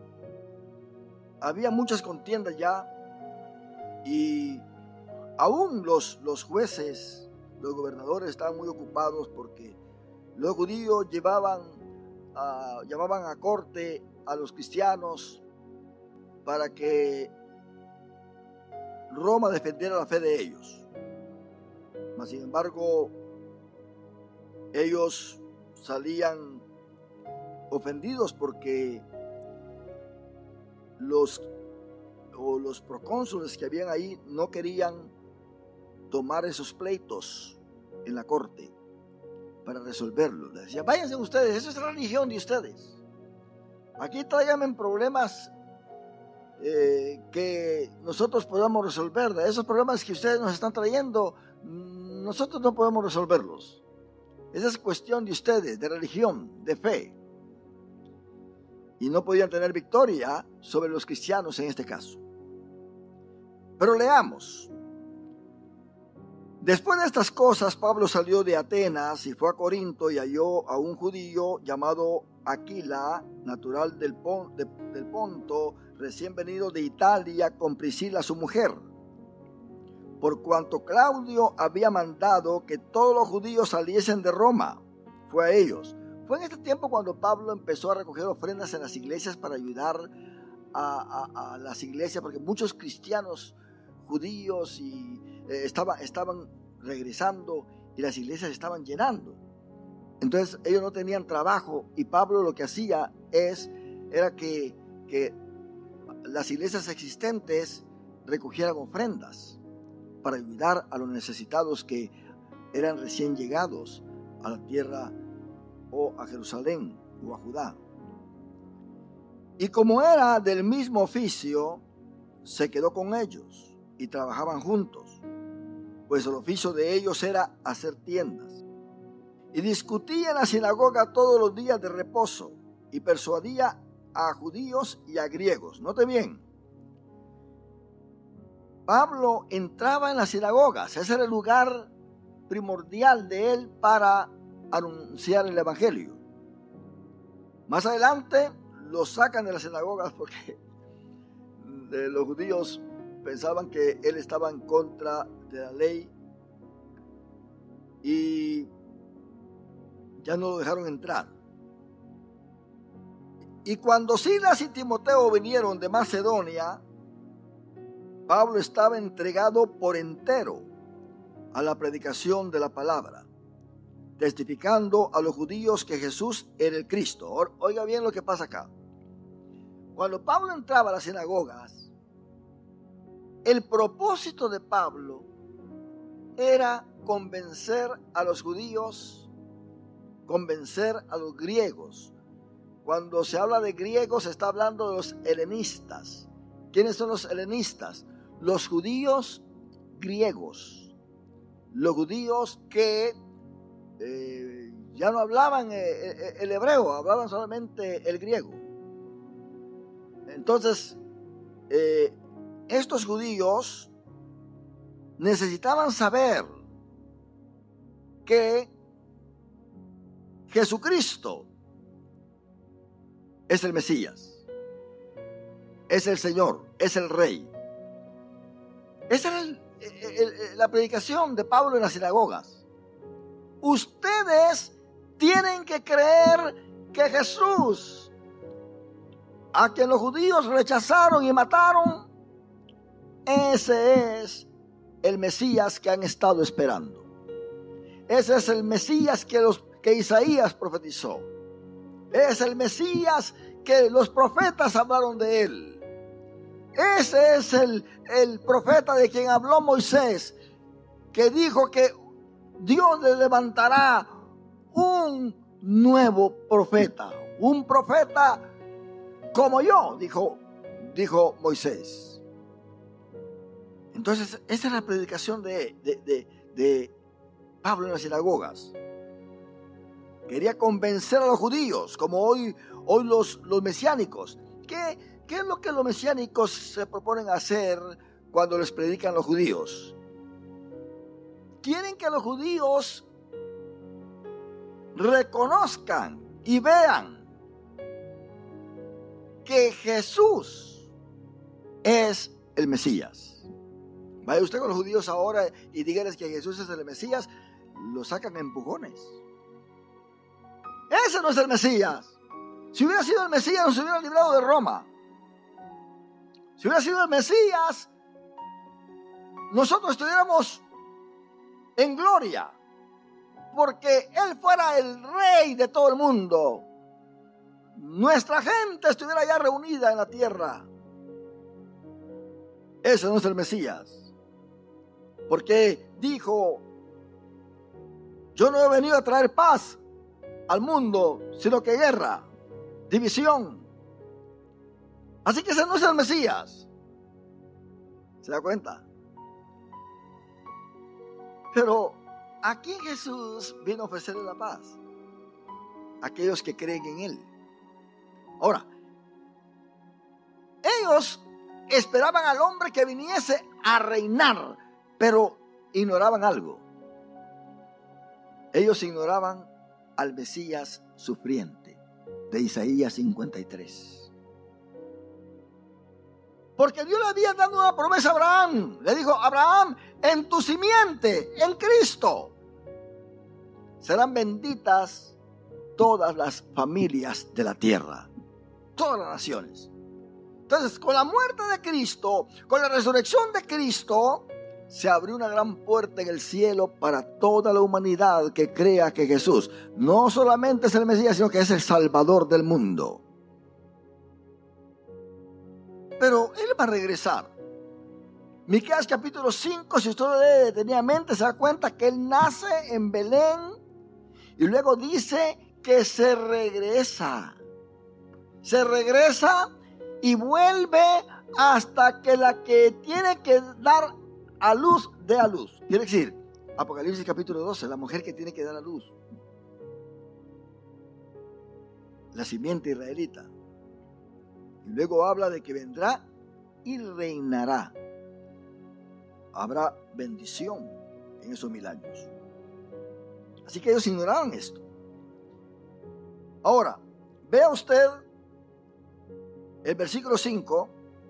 [SPEAKER 1] había muchas contiendas ya, y aún los, los jueces, los gobernadores estaban muy ocupados porque los judíos llevaban a, llamaban a corte a los cristianos para que Roma defendiera la fe de ellos. Mas sin embargo, ellos salían ofendidos porque los, o los procónsules que habían ahí no querían tomar esos pleitos en la corte para resolverlo. Les decía, váyanse ustedes, esa es la religión de ustedes. Aquí tráiganme problemas eh, que nosotros podamos resolver. De esos problemas que ustedes nos están trayendo, nosotros no podemos resolverlos. Esa es cuestión de ustedes, de religión, de fe. Y no podían tener victoria sobre los cristianos en este caso. Pero leamos. Después de estas cosas, Pablo salió de Atenas y fue a Corinto y halló a un judío llamado Aquila, natural del, Pon, de, del Ponto, recién venido de Italia, con Priscila su mujer. Por cuanto Claudio había mandado que todos los judíos saliesen de Roma, fue a ellos. Fue en este tiempo cuando Pablo empezó a recoger ofrendas en las iglesias para ayudar a, a, a las iglesias, porque muchos cristianos judíos y, eh, estaba, estaban regresando y las iglesias estaban llenando. Entonces ellos no tenían trabajo y Pablo lo que hacía es, era que, que las iglesias existentes recogieran ofrendas para ayudar a los necesitados que eran recién llegados a la tierra o a Jerusalén o a Judá. Y como era del mismo oficio, se quedó con ellos y trabajaban juntos, pues el oficio de ellos era hacer tiendas. Y discutía en la sinagoga todos los días de reposo y persuadía a judíos y a griegos. Note bien, Pablo entraba en las sinagogas, ese era el lugar primordial de él para anunciar el evangelio. Más adelante lo sacan de las sinagogas porque los judíos pensaban que él estaba en contra de la ley y ya no lo dejaron entrar. Y cuando Silas y Timoteo vinieron de Macedonia, Pablo estaba entregado por entero a la predicación de la palabra, testificando a los judíos que Jesús era el Cristo. Oiga bien lo que pasa acá. Cuando Pablo entraba a las sinagogas, el propósito de Pablo era convencer a los judíos, convencer a los griegos. Cuando se habla de griegos, se está hablando de los helenistas. ¿Quiénes son los helenistas? Los judíos griegos. Los judíos que eh, ya no hablaban eh, el hebreo, hablaban solamente el griego. Entonces, eh, estos judíos necesitaban saber que Jesucristo es el Mesías, es el Señor, es el Rey. Esa era el, el, el, la predicación de Pablo en las sinagogas. Ustedes tienen que creer que Jesús, a quien los judíos rechazaron y mataron, ese es el Mesías que han estado esperando. Ese es el Mesías que, los, que Isaías profetizó. Es el Mesías que los profetas hablaron de él. Ese es el, el profeta de quien habló Moisés, que dijo que Dios le levantará un nuevo profeta. Un profeta como yo, dijo, dijo Moisés. Entonces, esa es la predicación de, de, de, de Pablo en las sinagogas. Quería convencer a los judíos, como hoy, hoy los, los mesiánicos. ¿Qué, ¿Qué es lo que los mesiánicos se proponen hacer cuando les predican los judíos? Quieren que los judíos reconozcan y vean que Jesús es el Mesías. Vaya usted con los judíos ahora y díganles que Jesús es el Mesías, lo sacan a empujones. Ese no es el Mesías. Si hubiera sido el Mesías, nos hubiera librado de Roma. Si hubiera sido el Mesías, nosotros estuviéramos en gloria, porque Él fuera el Rey de todo el mundo. Nuestra gente estuviera ya reunida en la tierra. Ese no es el Mesías. Porque dijo: yo no he venido a traer paz al mundo, sino que guerra, división. Así que ese no es el Mesías. ¿Se da cuenta? Pero ¿a quién Jesús vino a ofrecerle la paz? Aquellos que creen en Él. Ahora, ellos esperaban al hombre que viniese a reinar, pero ignoraban algo. Ellos ignoraban al Mesías sufriente de Isaías cincuenta y tres. Porque Dios le había dado una promesa a Abraham. Le dijo: Abraham, en tu simiente, en Cristo, serán benditas todas las familias de la tierra, todas las naciones. Entonces, con la muerte de Cristo, con la resurrección de Cristo, se abrió una gran puerta en el cielo para toda la humanidad que crea que Jesús no solamente es el Mesías, sino que es el Salvador del mundo. Pero Él va a regresar. Miqueas capítulo cinco, si usted lo lee detenidamente, se da cuenta que Él nace en Belén y luego dice que se regresa. Se regresa y vuelve hasta que la que tiene que dar a luz dé a luz. Quiere decir, Apocalipsis capítulo doce, la mujer que tiene que dar a luz, la simiente israelita. Y luego habla de que vendrá y reinará. Habrá bendición en esos mil años. Así que ellos ignoraban esto. Ahora, Vea usted el versículo cinco.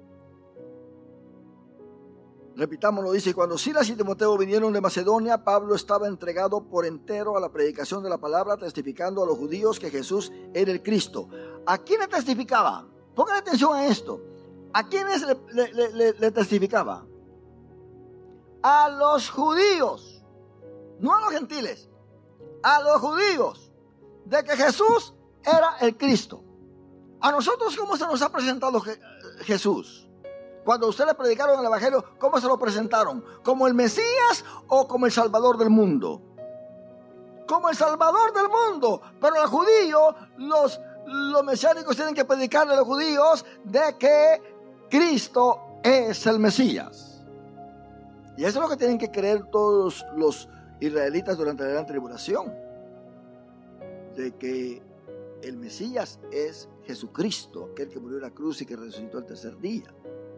[SPEAKER 1] Repitámoslo, dice: cuando Silas y Timoteo vinieron de Macedonia, Pablo estaba entregado por entero a la predicación de la palabra, testificando a los judíos que Jesús era el Cristo. ¿A quién le testificaba? Pongan atención a esto. ¿A quiénes le, le, le, le testificaba? A los judíos, no a los gentiles, a los judíos, de que Jesús era el Cristo. A nosotros, ¿cómo se nos ha presentado Je- Jesús? Cuando ustedes le predicaron el evangelio, ¿cómo se lo presentaron? ¿Como el Mesías o como el Salvador del mundo? Como el Salvador del mundo. Pero los judíos, los, los mesiánicos tienen que predicarle a los judíos de que Cristo es el Mesías. Y eso es lo que tienen que creer todos los israelitas durante la gran tribulación. De que el Mesías es Jesucristo, aquel que murió en la cruz y que resucitó el tercer día.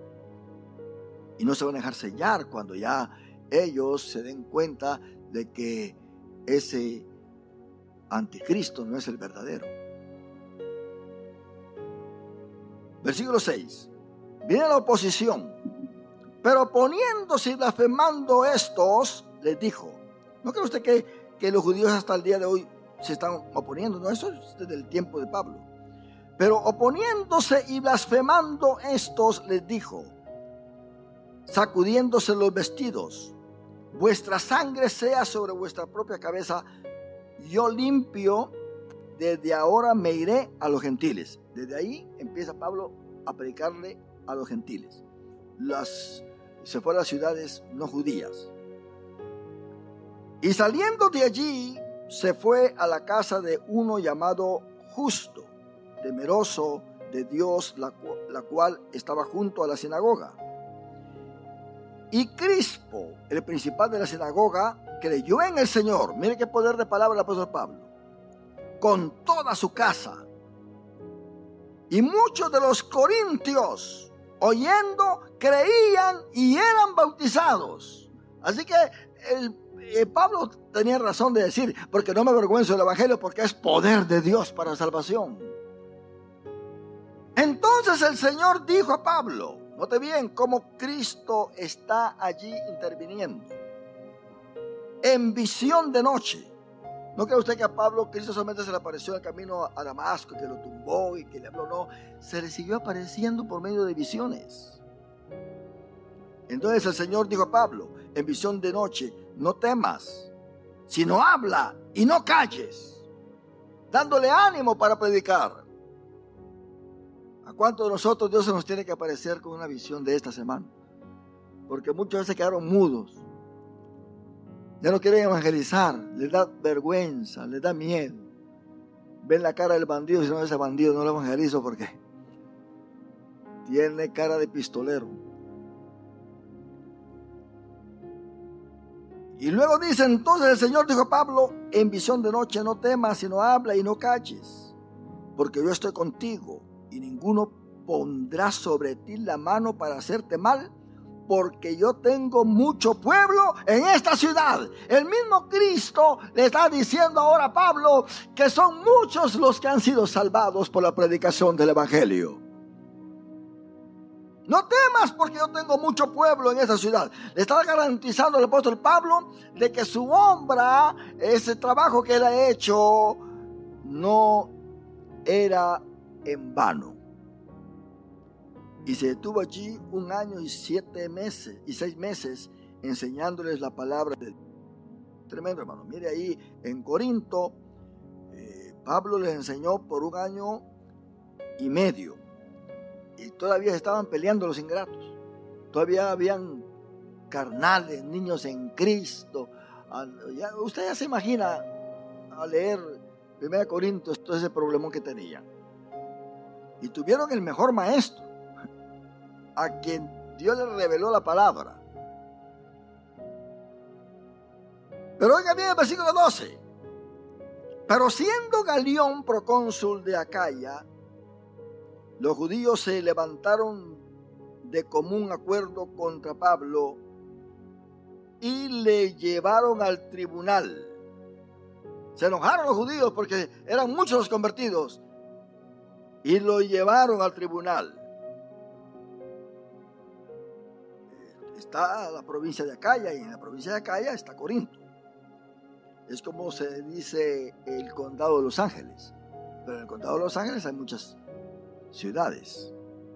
[SPEAKER 1] Y no se van a dejar sellar cuando ya ellos se den cuenta de que ese anticristo no es el verdadero. Versículo seis. Viene la oposición. Pero poniéndose y blasfemando estos, les dijo. ¿No cree usted que, que los judíos hasta el día de hoy se están oponiendo? No, eso es desde el tiempo de Pablo. Pero oponiéndose y blasfemando estos, les dijo, sacudiéndose los vestidos, vuestra sangre sea sobre vuestra propia cabeza, yo limpio, desde ahora me iré a los gentiles. Desde ahí empieza Pablo a predicarle a los gentiles. Las, se fue a las ciudades no judías. Y saliendo de allí, se fue a la casa de uno llamado Justo, temeroso de Dios, la, la cual estaba junto a la sinagoga. Y Crispo, el principal de la sinagoga, creyó en el Señor. Mire qué poder de palabra el apóstol Pablo. Con toda su casa. Y muchos de los corintios, oyendo, creían y eran bautizados. Así que el, eh, Pablo tenía razón de decir, porque no me avergüenzo del evangelio, porque es poder de Dios para salvación. Entonces el Señor dijo a Pablo, note bien cómo Cristo está allí interviniendo. En visión de noche. ¿No cree usted que a Pablo Cristo solamente se le apareció en el camino a Damasco, que lo tumbó y que le habló? No, se le siguió apareciendo por medio de visiones. Entonces el Señor dijo a Pablo, en visión de noche, no temas, sino habla y no calles, dándole ánimo para predicar. ¿A cuántos de nosotros Dios se nos tiene que aparecer con una visión de esta semana? Porque muchos veces quedaron mudos. Ya no quieren evangelizar, les da vergüenza, les da miedo. Ven la cara del bandido y si no es ese bandido no lo evangelizo porque tiene cara de pistolero. Y luego dice, entonces el Señor dijo a Pablo, en visión de noche no temas, sino habla y no calles, porque yo estoy contigo y ninguno pondrá sobre ti la mano para hacerte mal, porque yo tengo mucho pueblo en esta ciudad. El mismo Cristo le está diciendo ahora a Pablo que son muchos los que han sido salvados por la predicación del evangelio. No temas porque yo tengo mucho pueblo en esta ciudad. Le está garantizando el apóstol Pablo de que su obra, ese trabajo que él ha hecho, no era en vano. Y se detuvo allí un año y siete meses y seis meses enseñándoles la palabra de Dios. Tremendo, hermano. Mire ahí en Corinto, eh, Pablo les enseñó por un año y medio. Y todavía estaban peleando los ingratos. Todavía habían carnales, niños en Cristo. Ya, usted ya se imagina a leer primera Corintios todo ese problemón que tenían. Y tuvieron el mejor maestro, a quien Dios le reveló la palabra. Pero oiga bien el versículo doce. Pero siendo Galión procónsul de Acaya, los judíos se levantaron de común acuerdo contra Pablo y le llevaron al tribunal. Se enojaron los judíos porque eran muchos los convertidos. y lo llevaron al tribunal. Está la provincia de Acaya, y en la provincia de Acaya está Corinto. Es como se dice el condado de Los Ángeles, pero en el condado de Los Ángeles hay muchas ciudades.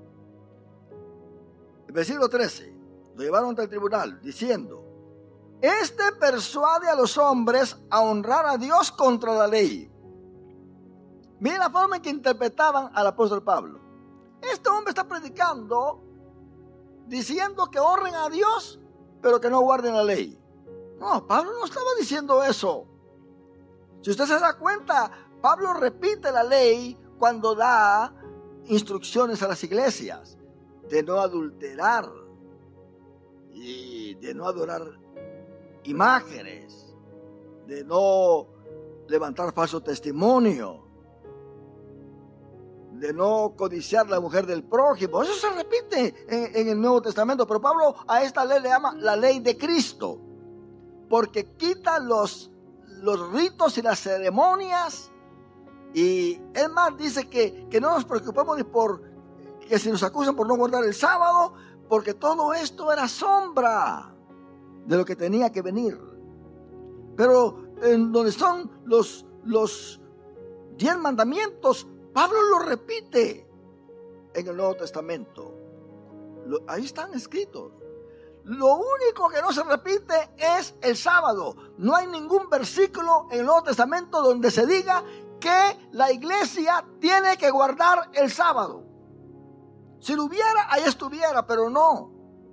[SPEAKER 1] El versículo trece, lo llevaron ante el tribunal diciendo: este persuade a los hombres a honrar a Dios contra la ley. Miren la forma en que interpretaban al apóstol Pablo. Este hombre está predicando diciendo que honren a Dios, pero que no guarden la ley. No, Pablo no estaba diciendo eso. Si usted se da cuenta, Pablo repite la ley cuando da instrucciones a las iglesias de no adulterar y de no adorar imágenes, de no levantar falso testimonio, de no codiciar la mujer del prójimo. Eso se repite en, en el Nuevo Testamento, pero Pablo a esta ley le llama la ley de Cristo, porque quita los, los ritos y las ceremonias, y es más, dice que, que no nos preocupemos por que si nos acusan por no guardar el sábado, porque todo esto era sombra de lo que tenía que venir. Pero en donde son los, los diez mandamientos, Pablo lo repite en el Nuevo Testamento. Lo, ahí están escritos. Lo único que no se repite es el sábado. No hay ningún versículo en el Nuevo Testamento donde se diga que la iglesia tiene que guardar el sábado. Si lo hubiera, ahí estuviera, pero no.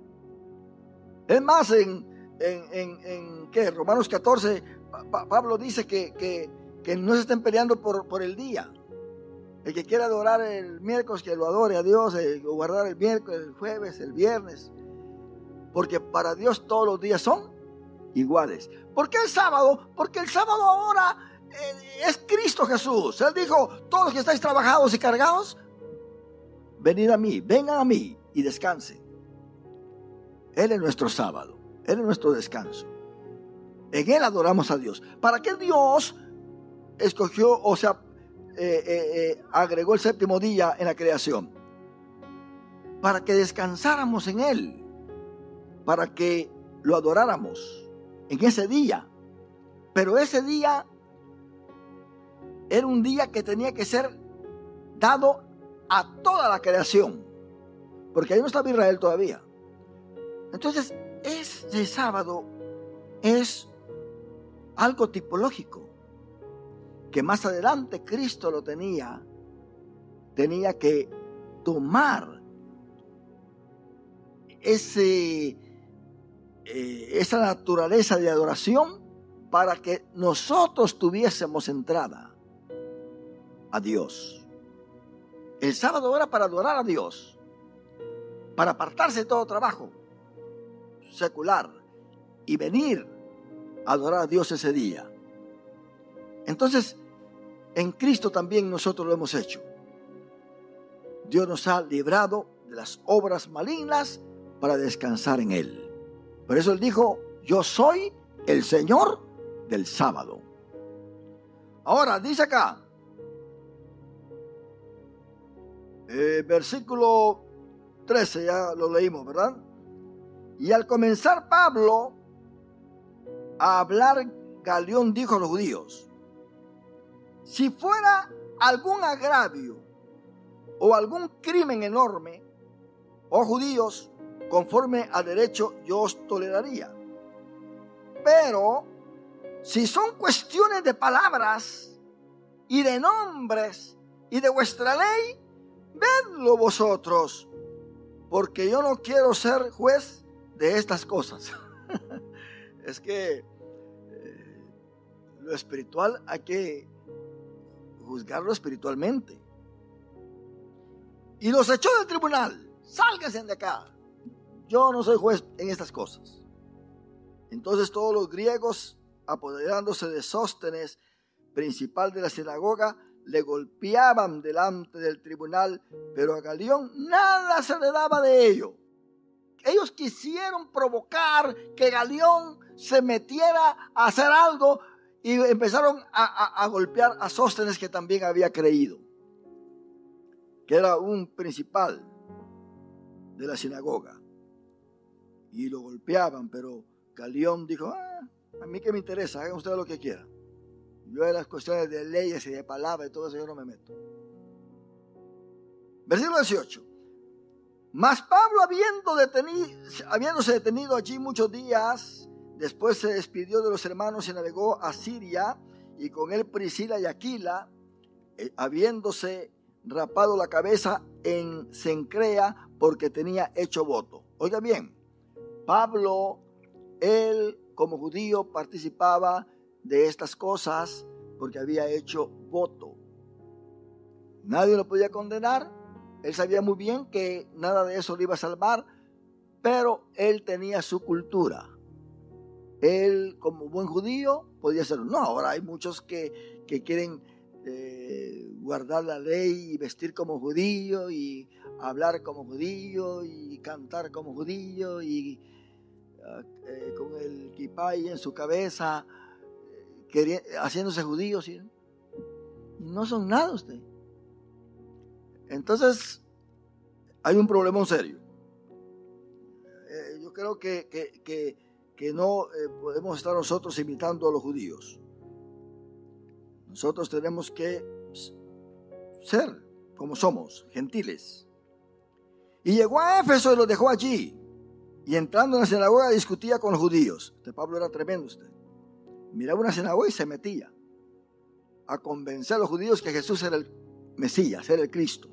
[SPEAKER 1] Es más, en, en, en, en ¿qué? Romanos catorce, pa, Pablo dice que, que, que no se estén peleando por, por el día. El que quiera adorar el miércoles, que lo adore a Dios, el, guardar el miércoles, el jueves, el viernes. Porque para Dios todos los días son iguales. ¿Por qué el sábado? Porque el sábado ahora eh, es Cristo Jesús. Él dijo: todos los que estáis trabajados y cargados, venid a mí, vengan a mí y descansen. Él es nuestro sábado, Él es nuestro descanso. En Él adoramos a Dios. ¿Para qué Dios escogió, o sea, eh, eh, eh, agregó el séptimo día en la creación? Para que descansáramos en Él, para que lo adoráramos en ese día. Pero ese día era un día que tenía que ser dado a toda la creación, porque ahí no estaba Israel todavía. Entonces, ese sábado es algo tipológico que más adelante Cristo lo tenía, tenía que tomar ese, eh, esa naturaleza de adoración para que nosotros tuviésemos entrada a Dios. El sábado era para adorar a Dios, para apartarse de todo trabajo secular y venir a adorar a Dios ese día. Entonces, en Cristo también nosotros lo hemos hecho. Dios nos ha librado de las obras malignas para descansar en Él. Por eso Él dijo: yo soy el Señor del sábado. Ahora, dice acá, eh, versículo trece, ya lo leímos, ¿verdad? Y al comenzar Pablo a hablar, Galión dijo a los judíos: si fuera algún agravio o algún crimen enorme, oh judíos, conforme al derecho yo os toleraría. Pero si son cuestiones de palabras y de nombres y de vuestra ley, vedlo vosotros, porque yo no quiero ser juez de estas cosas. Es que eh, lo espiritual hay que juzgarlo espiritualmente. Y los echó del tribunal: sálganse de acá, yo no soy juez en estas cosas. Entonces todos los griegos, apoderándose de Sóstenes, principal de la sinagoga, le golpeaban delante del tribunal, pero a Galión nada se le daba de ello. Ellos quisieron provocar que Galión se metiera a hacer algo y empezaron a, a, a golpear a Sóstenes, que también había creído. que era un principal de la sinagoga, y lo golpeaban, pero Galión dijo, ah, a mí que me interesa, hagan ustedes lo que quieran. Yo en las cuestiones de leyes y de palabras y todo eso yo no me meto. Versículo dieciocho. Mas Pablo, habiendo detenido, habiéndose detenido allí muchos días, después se despidió de los hermanos y navegó a Siria, y con él Priscila y Aquila, eh, habiéndose rapado la cabeza en Cencrea, porque tenía hecho voto. Oiga bien, Pablo, él como judío participaba de estas cosas porque había hecho voto. Nadie lo podía condenar. Él sabía muy bien que nada de eso le iba a salvar, pero él tenía su cultura. Él, como buen judío, podía hacerlo. No, ahora hay muchos que, que quieren eh, guardar la ley y vestir como judío y hablar como judío y cantar como judío y eh, con el kipay en su cabeza, eh, queriendo, haciéndose judíos. ¿Sí? No son nada ustedes. Entonces, hay un problema serio. Eh, yo creo que, que, que, que no eh, podemos estar nosotros imitando a los judíos. Nosotros tenemos que ser como somos, gentiles. Y llegó a Éfeso y los dejó allí. Y entrando en la sinagoga discutía con los judíos. Este Pablo era tremendo usted. Miraba una sinagoga y se metía a convencer a los judíos que Jesús era el Mesías, era el Cristo.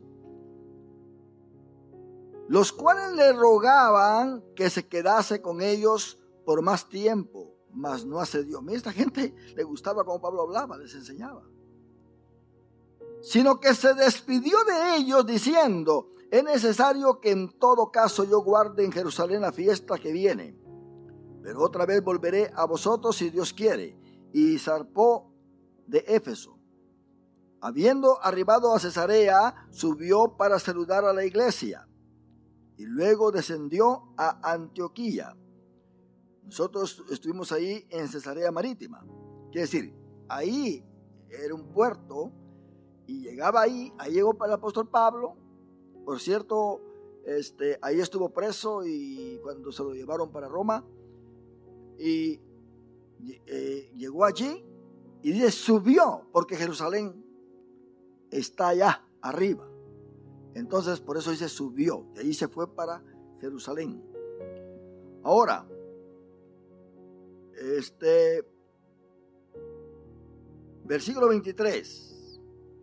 [SPEAKER 1] Los cuales le rogaban que se quedase con ellos por más tiempo, mas no accedió. A esta gente le gustaba como Pablo hablaba, les enseñaba. Sino que se despidió de ellos diciendo, es necesario que en todo caso yo guarde en Jerusalén la fiesta que viene, pero otra vez volveré a vosotros si Dios quiere. Y zarpó de Éfeso. Habiendo arribado a Cesarea, subió para saludar a la iglesia. Y luego descendió a Antioquía. Nosotros estuvimos ahí en Cesarea Marítima. Quiere decir, ahí era un puerto y llegaba ahí, ahí llegó el apóstol Pablo. Por cierto, este, ahí estuvo preso y cuando se lo llevaron para Roma. Y eh, llegó allí y dice, subió, porque Jerusalén está allá arriba. Entonces, por eso dice subió. De ahí se fue para Jerusalén. Ahora, este, versículo veintitrés.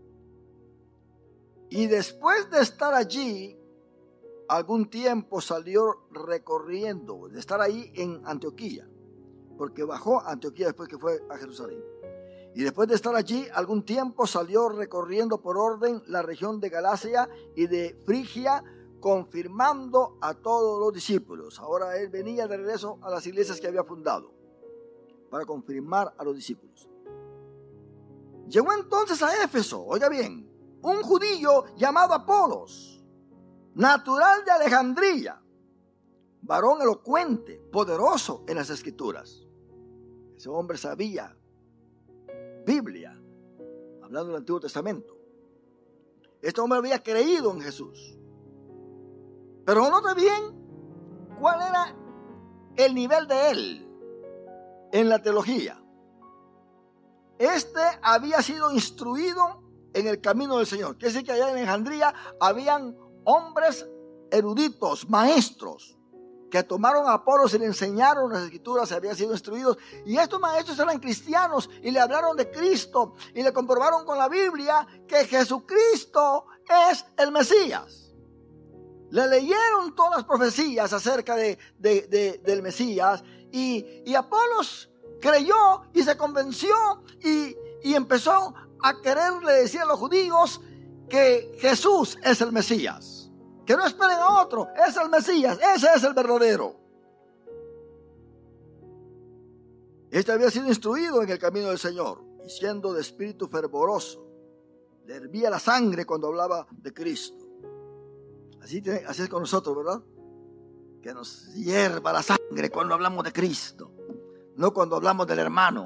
[SPEAKER 1] Y después de estar allí, algún tiempo salió recorriendo, de estar ahí en Antioquía, porque bajó a Antioquía después que fue a Jerusalén. Y después de estar allí algún tiempo salió recorriendo por orden la región de Galacia y de Frigia, confirmando a todos los discípulos. Ahora él venía de regreso a las iglesias que había fundado para confirmar a los discípulos. Llegó entonces a Éfeso, oiga bien, un judío llamado Apolos, natural de Alejandría, varón elocuente, poderoso en las escrituras. Ese hombre sabía Biblia, hablando del Antiguo Testamento. Este hombre había creído en Jesús. Pero note bien cuál era el nivel de él en la teología. Este había sido instruido en el camino del Señor. Quiere decir que allá en Alejandría habían hombres eruditos, maestros, que tomaron a Apolos y le enseñaron las escrituras, y habían sido instruidos. Y estos maestros eran cristianos y le hablaron de Cristo y le comprobaron con la Biblia que Jesucristo es el Mesías. Le leyeron todas las profecías acerca de, de, de, del Mesías y, y Apolos creyó y se convenció y, y empezó a quererle decir a los judíos que Jesús es el Mesías. Que no esperen a otro, es el Mesías, ese es el verdadero. Este había sido instruido en el camino del Señor y siendo de espíritu fervoroso, le hervía la sangre cuando hablaba de Cristo. Así, así es con nosotros, ¿verdad? Que nos hierva la sangre cuando hablamos de Cristo, no cuando hablamos del hermano.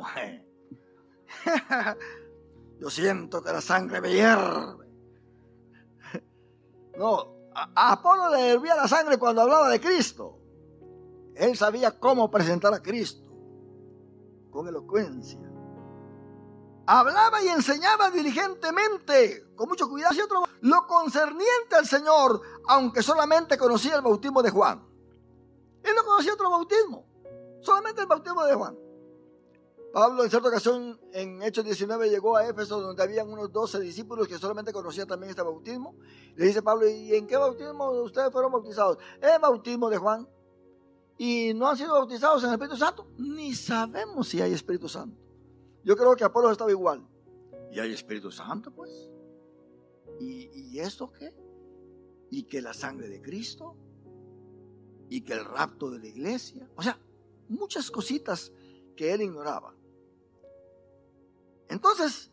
[SPEAKER 1] Yo siento que la sangre me hierve. No, a, a Apolo le hervía la sangre cuando hablaba de Cristo. Él sabía cómo presentar a Cristo, con elocuencia. Hablaba y enseñaba diligentemente, con mucho cuidado, lo concerniente al Señor, aunque solamente conocía el bautismo de Juan. Él no conocía otro bautismo, solamente el bautismo de Juan. Pablo en cierta ocasión en Hechos diecinueve llegó a Éfeso, donde habían unos doce discípulos que solamente conocían también este bautismo. Le dice Pablo, ¿y en qué bautismo ustedes fueron bautizados? El bautismo de Juan. ¿Y no han sido bautizados en el Espíritu Santo? Ni sabemos si hay Espíritu Santo. Yo creo que Apolo estaba igual. ¿Y hay Espíritu Santo, pues? ¿Y, y esto qué? ¿Y que la sangre de Cristo? ¿Y que el rapto de la iglesia? O sea, muchas cositas que él ignoraba. Entonces,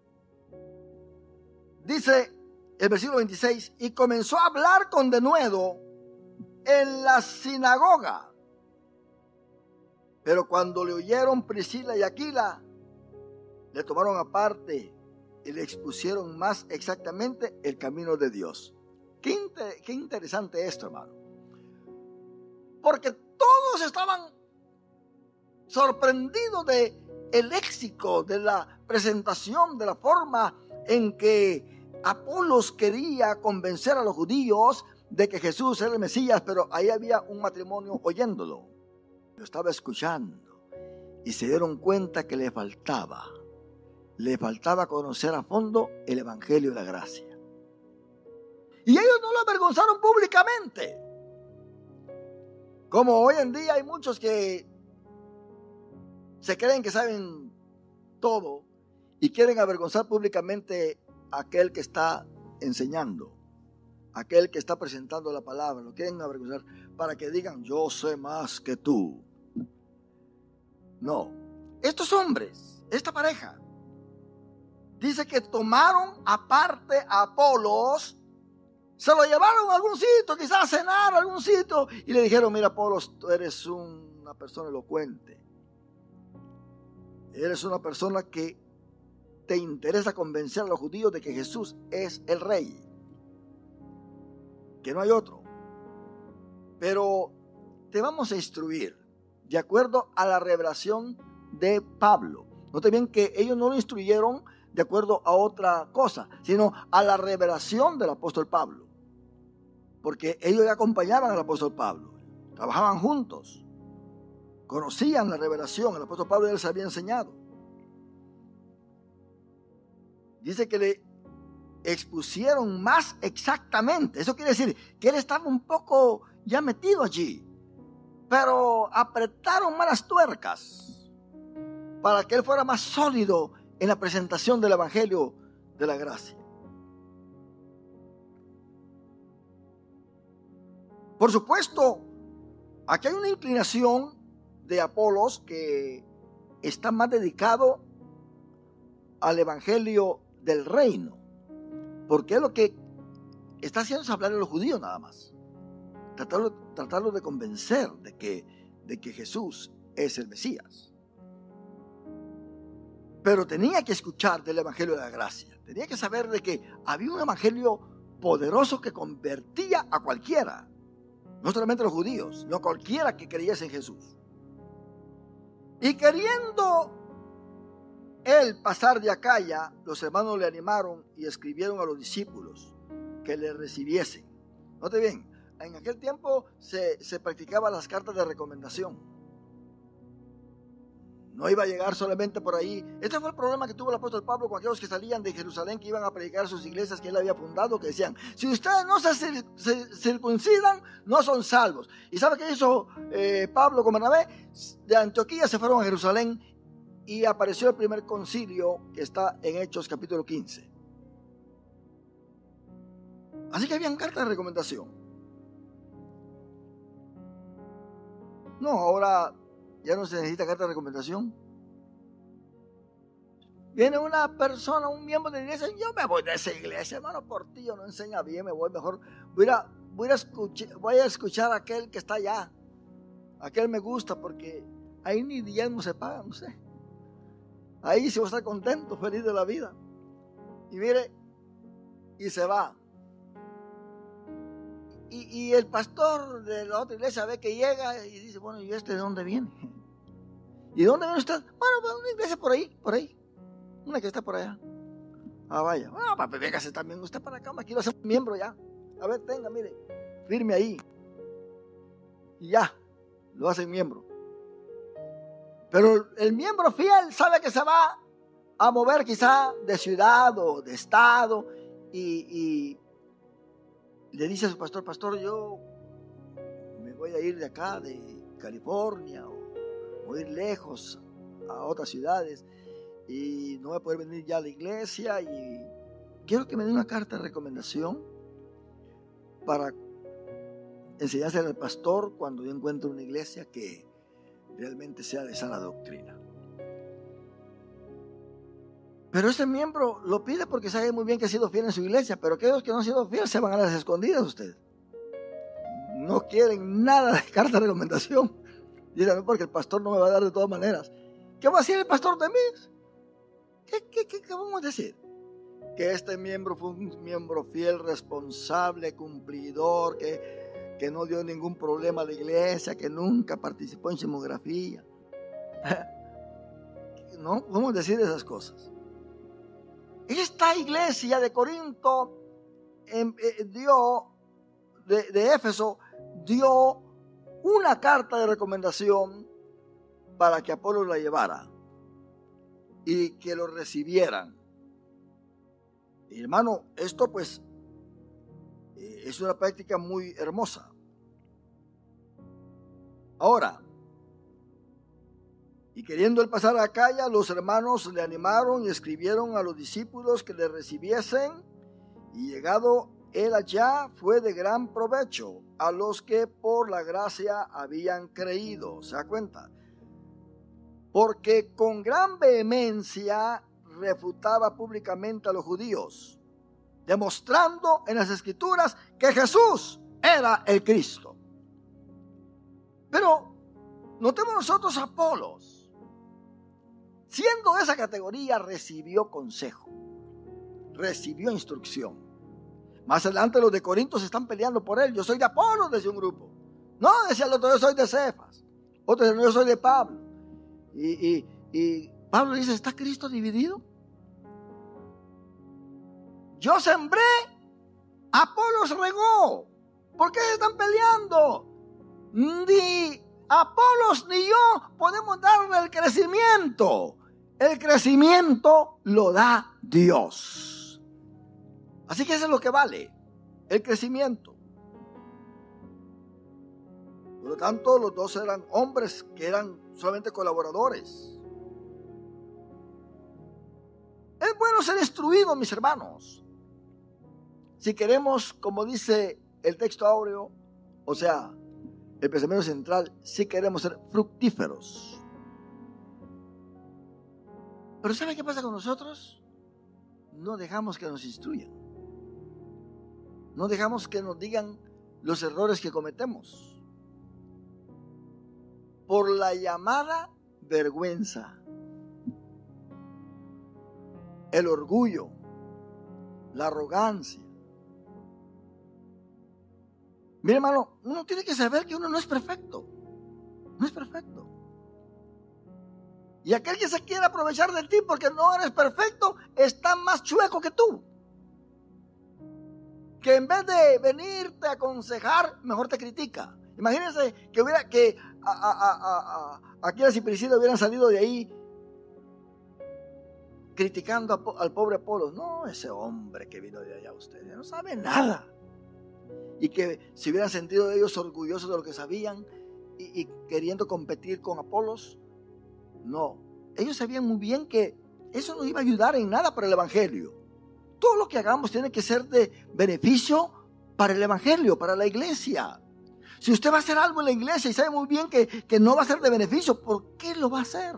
[SPEAKER 1] dice el versículo veintiséis, y comenzó a hablar con denuedo en la sinagoga. Pero cuando le oyeron Priscila y Aquila, le tomaron aparte y le expusieron más exactamente el camino de Dios. Qué, inter- qué interesante esto, hermano. Porque todos estaban sorprendidos de el léxico, de la presentación, de la forma en que Apolos quería convencer a los judíos de que Jesús era el Mesías, pero ahí había un matrimonio oyéndolo. Lo estaba escuchando y se dieron cuenta que le faltaba. Le faltaba conocer a fondo el Evangelio de la gracia. Y ellos no lo avergonzaron públicamente. Como hoy en día hay muchos que se creen que saben todo y quieren avergonzar públicamente a aquel que está enseñando, aquel que está presentando la palabra. Lo quieren avergonzar para que digan, yo sé más que tú. No, estos hombres, esta pareja, dice que tomaron aparte a Apolos, se lo llevaron a algún sitio, quizás a cenar a algún sitio, y le dijeron, mira Apolos, tú eres una persona elocuente, eres una persona que te interesa convencer a los judíos de que Jesús es el rey, que no hay otro, pero te vamos a instruir de acuerdo a la revelación de Pablo. Note bien que ellos no lo instruyeron de acuerdo a otra cosa, sino a la revelación del apóstol Pablo. Porque ellos ya acompañaban al apóstol Pablo, trabajaban juntos, conocían la revelación, el apóstol Pablo ya les había enseñado. Dice que le expusieron más exactamente, eso quiere decir que él estaba un poco ya metido allí, pero apretaron más las tuercas para que él fuera más sólido en la presentación del Evangelio de la gracia. Por supuesto, aquí hay una inclinación de Apolos que está más dedicado al Evangelio del reino, porque lo que está haciendo es hablar a los judíos nada más, tratarlo, tratarlo de convencer de que, de que Jesús es el Mesías. Pero tenía que escuchar del Evangelio de la gracia. Tenía que saber de que había un Evangelio poderoso que convertía a cualquiera. No solamente a los judíos, sino a cualquiera que creyese en Jesús. Y queriendo él pasar de Acaya, los hermanos le animaron y escribieron a los discípulos que le recibiesen. Note bien, en aquel tiempo se, se practicaban las cartas de recomendación. No iba a llegar solamente por ahí. Este fue el problema que tuvo el apóstol Pablo con aquellos que salían de Jerusalén, que iban a predicar sus iglesias que él había fundado, que decían, si ustedes no se, se circuncidan, no son salvos. ¿Y sabe qué hizo eh, Pablo con Bernabé? De Antioquía se fueron a Jerusalén y apareció el primer concilio que está en Hechos capítulo quince. Así que habían cartas de recomendación. No, ahora ya no se necesita carta de recomendación. Viene una persona, un miembro de la iglesia, yo me voy de esa iglesia, hermano, por ti yo no enseña bien, me voy mejor. Voy a, voy a, escuchar, voy a escuchar a aquel que está allá. Aquel me gusta porque ahí ni diezmo se paga, no sé. Ahí sí voy a estar contento, feliz de la vida. Y mire, y se va. y, y el pastor de la otra iglesia ve que llega y dice, bueno, ¿y este de dónde viene? ¿Y de dónde viene usted? Bueno, pues una iglesia por ahí, por ahí. Una que está por allá. Ah, vaya. Ah, papi, véngase también usted para acá, me quiero ser miembro ya. A ver, tenga, mire, firme ahí. Y ya, lo hacen miembro. Pero el miembro fiel sabe que se va a mover quizá de ciudad o de estado y, y le dice a su pastor, pastor, yo me voy a ir de acá, de California, o voy a ir lejos a otras ciudades y no voy a poder venir ya a la iglesia y quiero que me dé una carta de recomendación para enseñarse al pastor cuando yo encuentre una iglesia que realmente sea de sana doctrina. Pero este miembro lo pide porque sabe muy bien que ha sido fiel en su iglesia, pero aquellos que no han sido fieles se van a las escondidas ustedes. No quieren nada de carta de recomendación. Dicen, porque el pastor no me va a dar de todas maneras. ¿Qué va a decir el pastor de mí? ¿Qué, qué, qué, qué vamos a decir? Que este miembro fue un miembro fiel, responsable, cumplidor, que, que no dio ningún problema a la iglesia, que nunca participó en chismografía. No podemos decir esas cosas. Esta iglesia de Corinto eh, eh, dio, de, de Éfeso, dio una carta de recomendación para que Apolo la llevara y que lo recibieran. Y hermano, esto pues eh, es una práctica muy hermosa. Ahora, y queriendo él pasar a Acaya, los hermanos le animaron y escribieron a los discípulos que le recibiesen, y llegado él allá fue de gran provecho a los que por la gracia habían creído. ¿Se da cuenta? Porque con gran vehemencia refutaba públicamente a los judíos, demostrando en las escrituras que Jesús era el Cristo. Pero notemos nosotros a Apolos. Siendo de esa categoría, recibió consejo, recibió instrucción. Más adelante los de Corinto se están peleando por él. Yo soy de Apolos, decía un grupo. No, decía el otro, yo soy de Cefas. Otro decía, no, yo soy de Pablo. Y, y, y Pablo dice, ¿está Cristo dividido? Yo sembré, Apolos regó. ¿Por qué se están peleando? Ni Apolos ni yo podemos darle el crecimiento. El crecimiento lo da Dios. Así que eso es lo que vale, el crecimiento. Por lo tanto, los dos eran hombres que eran solamente colaboradores. Es bueno ser instruido, mis hermanos. Si queremos, como dice el texto áureo, o sea, el pensamiento central, si queremos ser fructíferos. Pero ¿sabe qué pasa con nosotros? No dejamos que nos instruyan. No dejamos que nos digan los errores que cometemos. Por la llamada vergüenza, el orgullo, la arrogancia. Mira, hermano, uno tiene que saber que uno no es perfecto. No es perfecto. Y aquel que se quiera aprovechar de ti porque no eres perfecto, está más chueco que tú. Que en vez de venirte a aconsejar, mejor te critica. Imagínense que hubiera que a, a, a, a, aquí a Cipricida hubieran salido de ahí criticando a, al pobre Apolo. No, ese hombre que vino de allá, ustedes no sabe nada. Y que se hubieran sentido ellos orgullosos de lo que sabían y, y queriendo competir con Apolos. No, ellos sabían muy bien que eso no iba a ayudar en nada para el evangelio. Todo lo que hagamos tiene que ser de beneficio para el evangelio, para la iglesia. Si usted va a hacer algo en la iglesia y sabe muy bien que, que no va a ser de beneficio, ¿por qué lo va a hacer?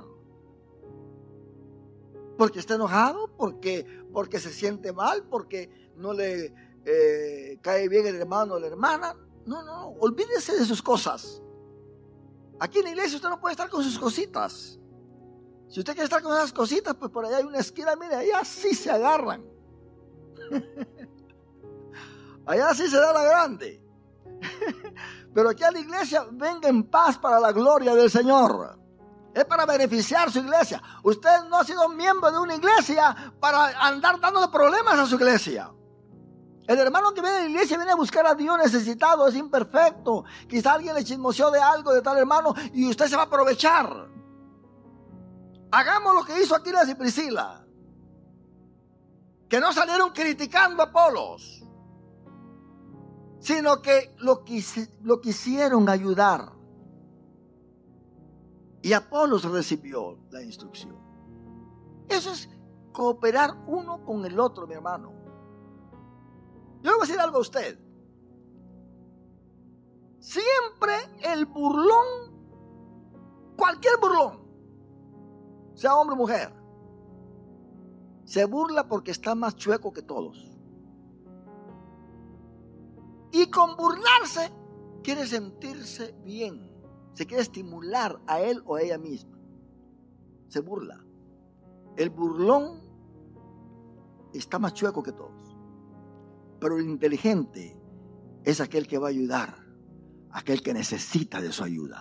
[SPEAKER 1] ¿Porque está enojado? ¿Porque, porque se siente mal? ¿Porque no le eh, cae bien el hermano o la hermana? No, no, olvídese de sus cosas. Aquí en la iglesia usted no puede estar con sus cositas. Si usted quiere estar con esas cositas, pues por allá hay una esquina, mire, allá sí se agarran. Allá sí se da la grande. Pero aquí a la iglesia venga en paz para la gloria del Señor. Es para beneficiar su iglesia. Usted no ha sido miembro de una iglesia para andar dando problemas a su iglesia. El hermano que viene a la iglesia viene a buscar a Dios necesitado, es imperfecto. Quizá alguien le chismoseó de algo de tal hermano y usted se va a aprovechar. Hagamos lo que hizo Aquilas y Priscila, que no salieron criticando a Apolos, sino que lo, quise, lo quisieron ayudar. Y Apolos recibió la instrucción. Eso es cooperar uno con el otro, mi hermano. Yo le voy a decir algo a usted. Siempre el burlón, cualquier burlón, sea hombre o mujer, se burla porque está más chueco que todos. Y con burlarse quiere sentirse bien. Se quiere estimular a él o a ella misma. Se burla. El burlón está más chueco que todos. Pero el inteligente es aquel que va a ayudar, aquel que necesita de su ayuda.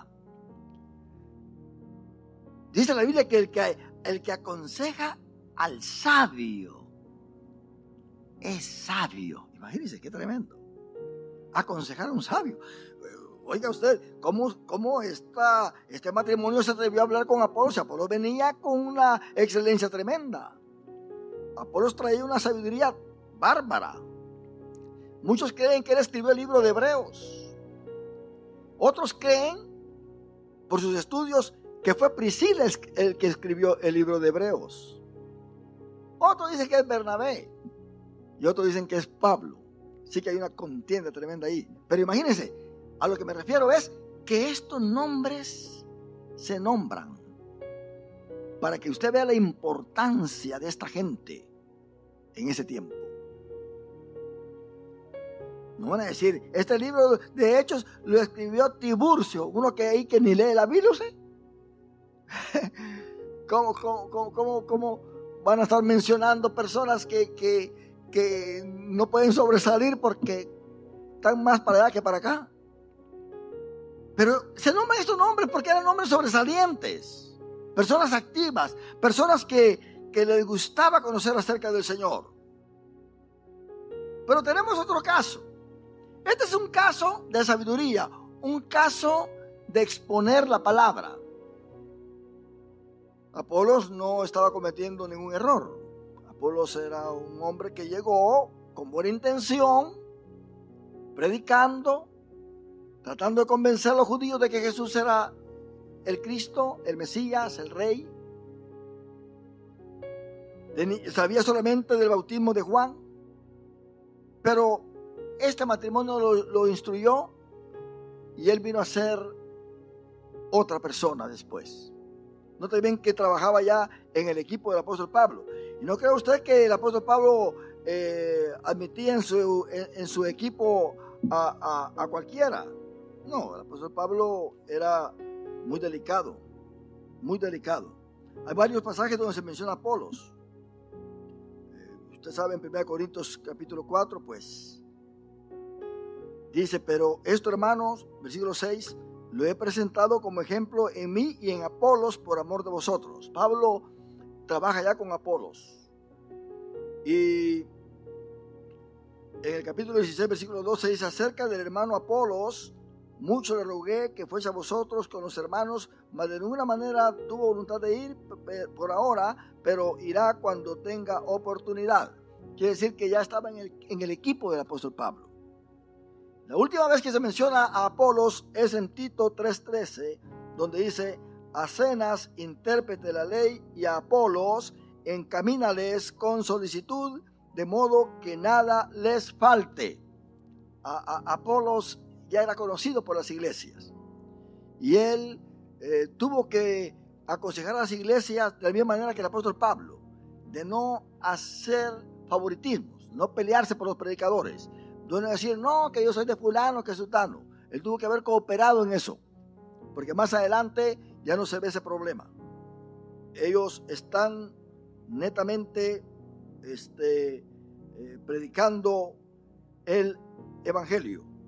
[SPEAKER 1] Dice la Biblia que el que, el que aconseja al sabio es sabio. Imagínense qué tremendo. Aconsejar a un sabio. Oiga usted, ¿cómo, cómo esta, este matrimonio se atrevió a hablar con Apolos? Apolos venía con una excelencia tremenda. Apolos traía una sabiduría bárbara. Muchos creen que él escribió el libro de Hebreos. Otros creen, por sus estudios, que fue Priscila el que escribió el libro de Hebreos. Otros dicen que es Bernabé. Y otros dicen que es Pablo. Sí que hay una contienda tremenda ahí. Pero imagínense, a lo que me refiero es que estos nombres se nombran para que usted vea la importancia de esta gente en ese tiempo. No van a decir, este libro de Hechos lo escribió Tiburcio, uno que ahí que ni lee la Biblia, ¿sí? ¿Cómo, cómo, cómo, cómo, cómo van a estar mencionando personas que, que, que no pueden sobresalir porque están más para allá que para acá? Pero se nombran estos nombres porque eran nombres sobresalientes, personas activas, personas que, que les gustaba conocer acerca del Señor. Pero tenemos otro caso. Este es un caso de sabiduría, un caso de exponer la palabra. Apolos no estaba cometiendo ningún error. Apolos era un hombre que llegó con buena intención, predicando, tratando de convencer a los judíos de que Jesús era el Cristo, el Mesías, el Rey. Sabía solamente del bautismo de Juan, pero este matrimonio lo, lo instruyó y él vino a ser otra persona después. Note bien que trabajaba ya en el equipo del apóstol Pablo. Y no cree usted que el apóstol Pablo eh, admitía en su, en, en su equipo a, a, a cualquiera. No, el apóstol Pablo era muy delicado, muy delicado. Hay varios pasajes donde se menciona a Apolos. Eh, usted sabe en primera Corintios capítulo cuatro, pues dice, pero esto, hermanos, versículo seis, lo he presentado como ejemplo en mí y en Apolos por amor de vosotros. Pablo trabaja ya con Apolos. Y en el capítulo dieciséis, versículo doce, dice, acerca del hermano Apolos, mucho le rogué que fuese a vosotros con los hermanos, mas de ninguna manera tuvo voluntad de ir por ahora, pero irá cuando tenga oportunidad. Quiere decir que ya estaba en el, en el equipo del apóstol Pablo. La última vez que se menciona a Apolos es en Tito tres trece, donde dice, a Zenas, intérprete de la ley, y a Apolos, encamínales con solicitud, de modo que nada les falte. A, a, Apolos ya era conocido por las iglesias. Y él eh, tuvo que aconsejar a las iglesias de la misma manera que el apóstol Pablo, de no hacer favoritismos, no pelearse por los predicadores. No decir, no, que yo soy de fulano, que sultano. Él tuvo que haber cooperado en eso, porque más adelante ya no se ve ese problema. Ellos están netamente este, eh, predicando el evangelio.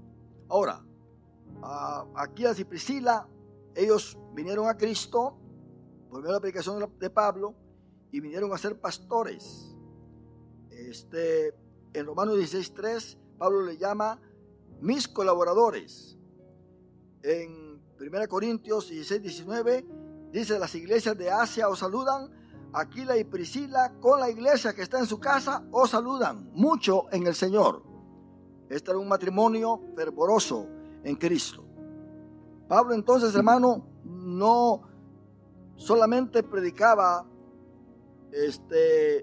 [SPEAKER 1] Ahora, a Aquilas y Priscila, ellos vinieron a Cristo por medio de la predicación de Pablo y vinieron a ser pastores. Este, en Romanos dieciséis tres, Pablo le llama mis colaboradores. En primera Corintios dieciséis diecinueve dice: las iglesias de Asia os saludan. Aquila y Priscila con la iglesia que está en su casa os saludan mucho en el Señor. Este era un matrimonio fervoroso en Cristo. Pablo entonces, hermano, no solamente predicaba este,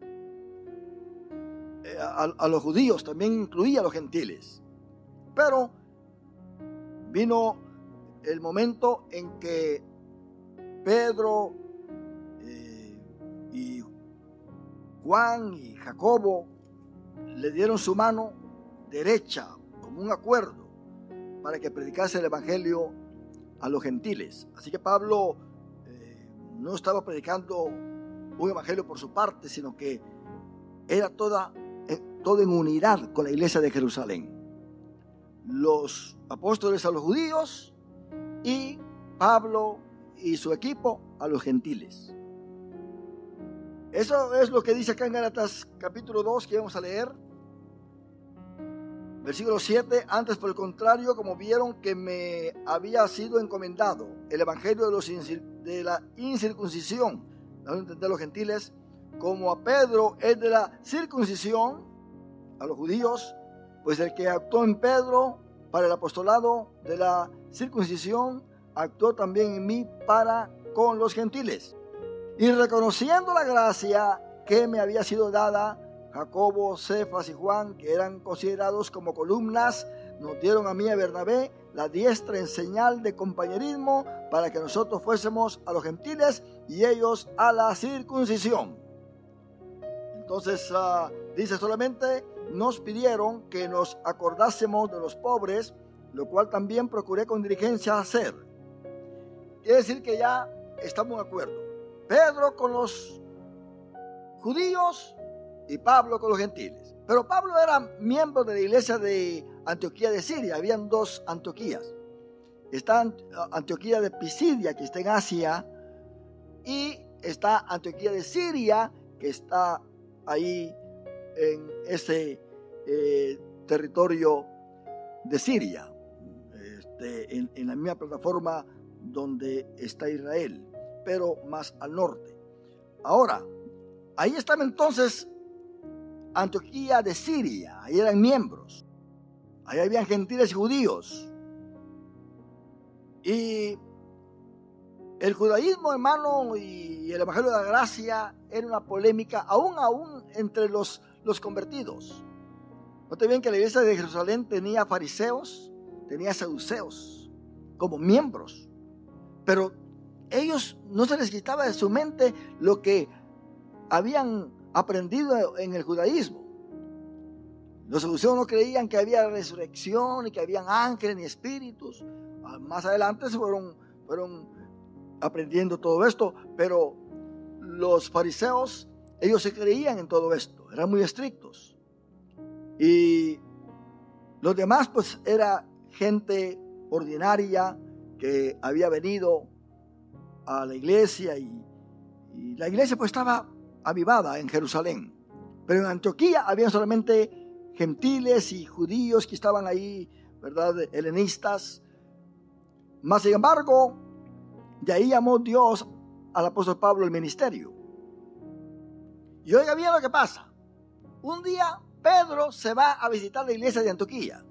[SPEAKER 1] a, a los judíos, también incluía a los gentiles. Pero vino el momento en que Pedro eh, y Juan y Jacobo le dieron su mano derecha como un acuerdo para que predicase el evangelio a los gentiles. Así que Pablo eh, no estaba predicando un evangelio por su parte, sino que era toda, eh, todo en unidad con la iglesia de Jerusalén. Los apóstoles a los judíos y Pablo y su equipo a los gentiles. Eso es lo que dice acá en Gálatas capítulo dos, que vamos a leer. Versículo siete: antes por el contrario, como vieron que me había sido encomendado el evangelio de, los de la incircuncisión, dando a entender a los gentiles, como a Pedro es de la circuncisión, a los judíos, pues el que actuó en Pedro para el apostolado de la circuncisión, actuó también en mí para con los gentiles. Y reconociendo la gracia que me había sido dada, Jacobo, Cefas y Juan, que eran considerados como columnas, nos dieron a mí y a Bernabé la diestra en señal de compañerismo para que nosotros fuésemos a los gentiles y ellos a la circuncisión. Entonces uh, dice solamente: nos pidieron que nos acordásemos de los pobres, lo cual también procuré con diligencia hacer. Quiere decir que ya estamos de acuerdo. Pedro con los judíos y Pablo con los gentiles. Pero Pablo era miembro de la iglesia de Antioquía de Siria. Habían dos Antioquías. Está Antioquía de Pisidia, que está en Asia, y está Antioquía de Siria, que está ahí en ese eh, territorio de Siria, este, en, en la misma plataforma donde está Israel, pero más al norte. Ahora, ahí estaba entonces Antioquía de Siria, ahí eran miembros, ahí habían gentiles y judíos. Y el judaísmo, hermano, y el evangelio de la gracia era una polémica aún aún entre los, los convertidos. Note bien que la iglesia de Jerusalén tenía fariseos, tenía saduceos como miembros, pero ellos no se les quitaba de su mente lo que habían aprendido en el judaísmo. Los saduceos no creían que había resurrección, ni que habían ángeles ni espíritus. Más adelante se fueron, fueron aprendiendo todo esto, pero los fariseos, ellos se creían en todo esto, eran muy estrictos. Y los demás pues era gente ordinaria que había venido a la iglesia y, y la iglesia pues estaba avivada en Jerusalén. Pero en Antioquía había solamente gentiles y judíos que estaban ahí, ¿verdad?, helenistas. Mas sin embargo, de ahí llamó Dios al apóstol Pablo el ministerio. Y oiga bien lo que pasa. Un día Pedro se va a visitar la iglesia de Antioquía.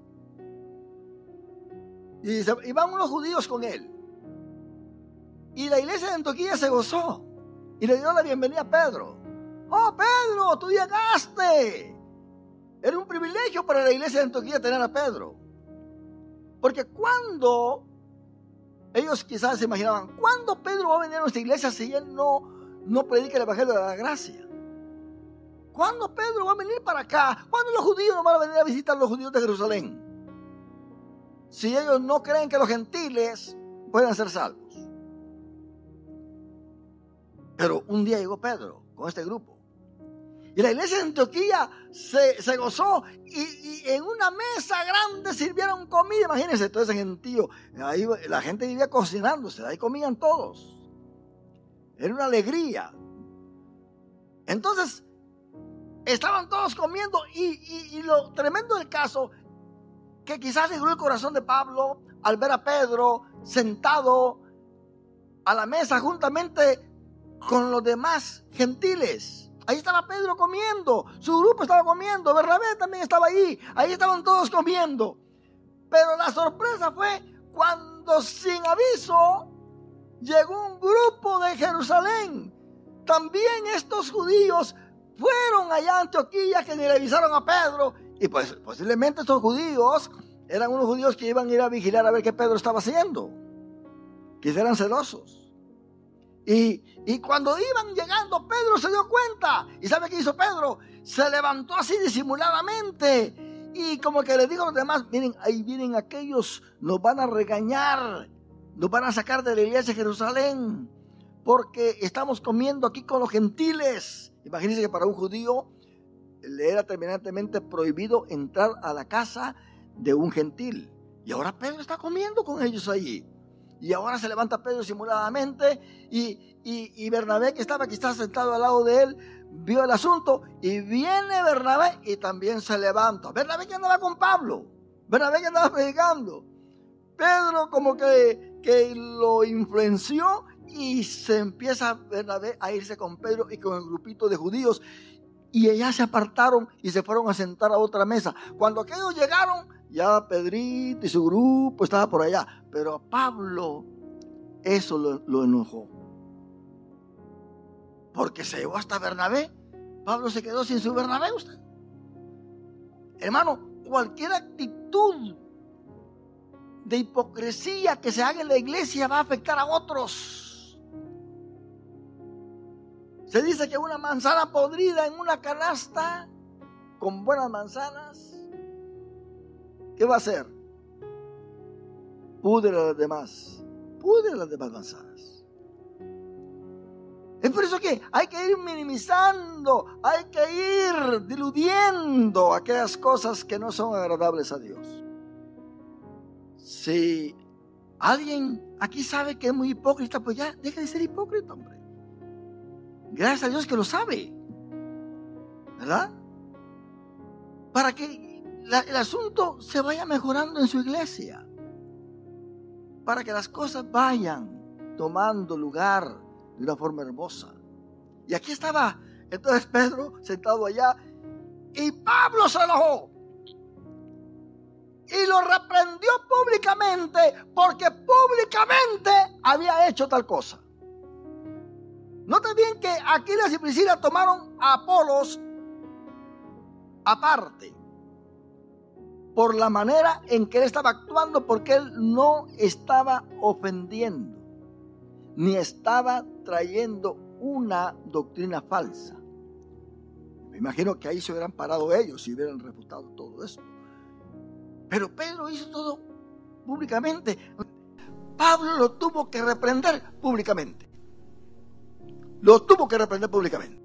[SPEAKER 1] Y, se, y van unos judíos con él. Y la iglesia de Antioquía se gozó. Y le dio la bienvenida a Pedro. ¡Oh, Pedro, tú llegaste! Era un privilegio para la iglesia de Antioquía tener a Pedro. Porque cuando ellos quizás se imaginaban, ¿cuándo Pedro va a venir a nuestra iglesia si él no, no predica el evangelio de la gracia? ¿Cuándo Pedro va a venir para acá? ¿Cuándo los judíos no van a venir a visitar a los judíos de Jerusalén? Si ellos no creen que los gentiles puedan ser salvos. Pero un día llegó Pedro con este grupo. Y la iglesia de Antioquía se, se gozó y, y en una mesa grande sirvieron comida. Imagínense todo ese gentío. Ahí la gente vivía cocinándose, ahí comían todos. Era una alegría. Entonces, estaban todos comiendo y, y, y lo tremendo del caso, que quizás alegró el corazón de Pablo al ver a Pedro sentado a la mesa juntamente con los demás gentiles. Ahí estaba Pedro comiendo, su grupo estaba comiendo, Bernabé también estaba ahí, ahí estaban todos comiendo. Pero la sorpresa fue cuando sin aviso llegó un grupo de Jerusalén. También estos judíos fueron allá a Antioquía, que ni le avisaron a Pedro. Y pues posiblemente estos judíos eran unos judíos que iban a ir a vigilar a ver qué Pedro estaba haciendo. Que eran celosos. Y, y cuando iban llegando, Pedro se dio cuenta. ¿Y sabe qué hizo Pedro? Se levantó así disimuladamente. Y como que le dijo a los demás, miren, ahí vienen aquellos, nos van a regañar. Nos van a sacar de la iglesia de Jerusalén. Porque estamos comiendo aquí con los gentiles. Imagínense que para un judío le era terminantemente prohibido entrar a la casa de un gentil. Y ahora Pedro está comiendo con ellos allí. Y ahora se levanta Pedro simuladamente y, y, y Bernabé, que estaba quizás sentado al lado de él, vio el asunto y viene Bernabé y también se levanta. Bernabé que andaba con Pablo, Bernabé que andaba predicando. Pedro como que, que lo influenció y se empieza Bernabé a irse con Pedro y con el grupito de judíos. Y ellas se apartaron y se fueron a sentar a otra mesa. Cuando aquellos llegaron, ya Pedrito y su grupo estaba por allá. Pero a Pablo eso lo, lo enojó. Porque se llevó hasta Bernabé. Pablo se quedó sin su Bernabé, usted. Hermano, cualquier actitud de hipocresía que se haga en la iglesia va a afectar a otros. Se dice que una manzana podrida en una canasta con buenas manzanas, ¿qué va a hacer? Pudre a las demás, pudre a las demás manzanas. Es por eso que hay que ir minimizando, hay que ir diludiendo aquellas cosas que no son agradables a Dios. Si alguien aquí sabe que es muy hipócrita, pues ya deja de ser hipócrita, hombre. Gracias a Dios que lo sabe, ¿verdad? Para que la, el asunto se vaya mejorando en su iglesia, para que las cosas vayan tomando lugar de una forma hermosa. Y aquí estaba entonces Pedro sentado allá y Pablo se enojó y lo reprendió públicamente porque públicamente había hecho tal cosa. Nota bien que Aquilas y Priscila tomaron a Apolos aparte por la manera en que él estaba actuando, porque él no estaba ofendiendo ni estaba trayendo una doctrina falsa. Me imagino que ahí se hubieran parado ellos si hubieran refutado todo esto. Pero Pedro hizo todo públicamente. Pablo lo tuvo que reprender públicamente. Lo tuvo que reprender públicamente.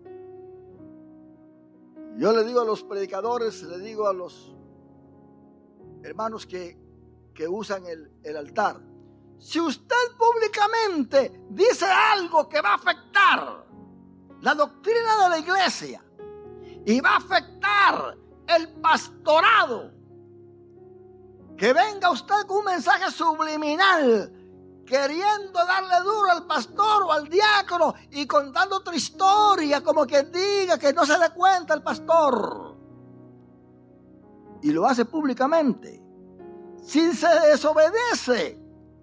[SPEAKER 1] Yo le digo a los predicadores, le digo a los hermanos que, que usan el, el altar: si usted públicamente dice algo que va a afectar la doctrina de la iglesia y va a afectar el pastorado, que venga usted con un mensaje subliminal queriendo darle duro al pastor o al diácono y contando otra historia, como que diga que no se dé cuenta el pastor, y lo hace públicamente, si se desobedece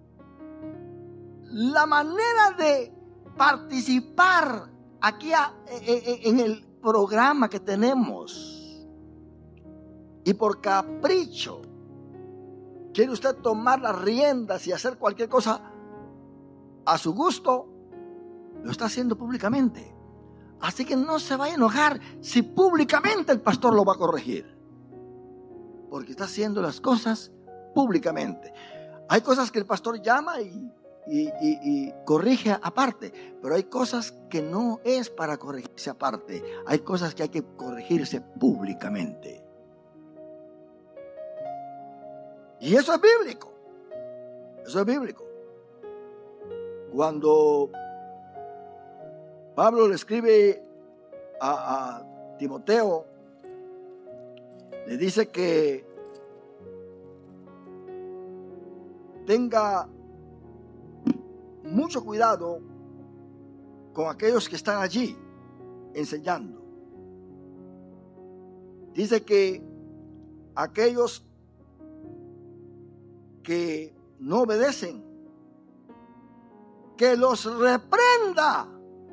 [SPEAKER 1] la manera de participar aquí a, en el programa que tenemos, y por capricho quiere usted tomar las riendas y hacer cualquier cosa a su gusto, lo está haciendo públicamente. Así que no se vaya a enojar si públicamente el pastor lo va a corregir, porque está haciendo las cosas públicamente. Hay cosas que el pastor llama y y, y, y corrige aparte, pero hay cosas que no es para corregirse aparte, hay cosas que hay que corregirse públicamente. Y eso es bíblico, eso es bíblico. Cuando Pablo le escribe a, a Timoteo, le dice que tenga mucho cuidado con aquellos que están allí enseñando. Dice que aquellos que no obedecen, que los reprenda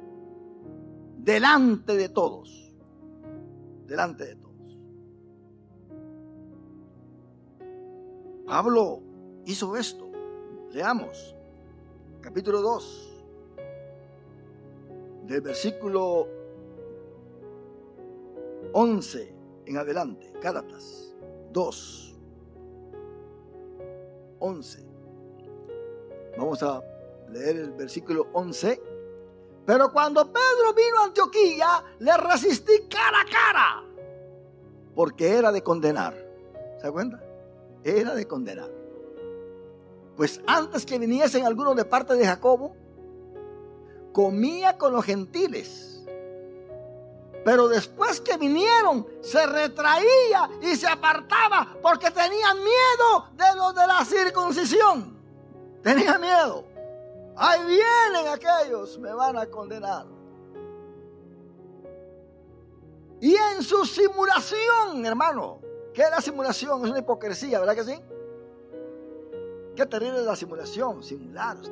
[SPEAKER 1] delante de todos, delante de todos. Pablo hizo esto. Leamos capítulo dos, del versículo once en adelante. Gálatas dos, once. Vamos a leer el versículo once. Pero cuando Pedro vino a Antioquía, le resistí cara a cara, porque era de condenar. ¿Se da cuenta? Era de condenar. Pues antes que viniesen algunos de parte de Jacobo, comía con los gentiles. Pero después que vinieron, se retraía y se apartaba porque tenía miedo de los de la circuncisión. Tenía miedo. Ahí vienen aquellos, me van a condenar. Y en su simulación, hermano, ¿qué es la simulación? Es una hipocresía, ¿verdad que sí? Qué terrible es la simulación, simular usted.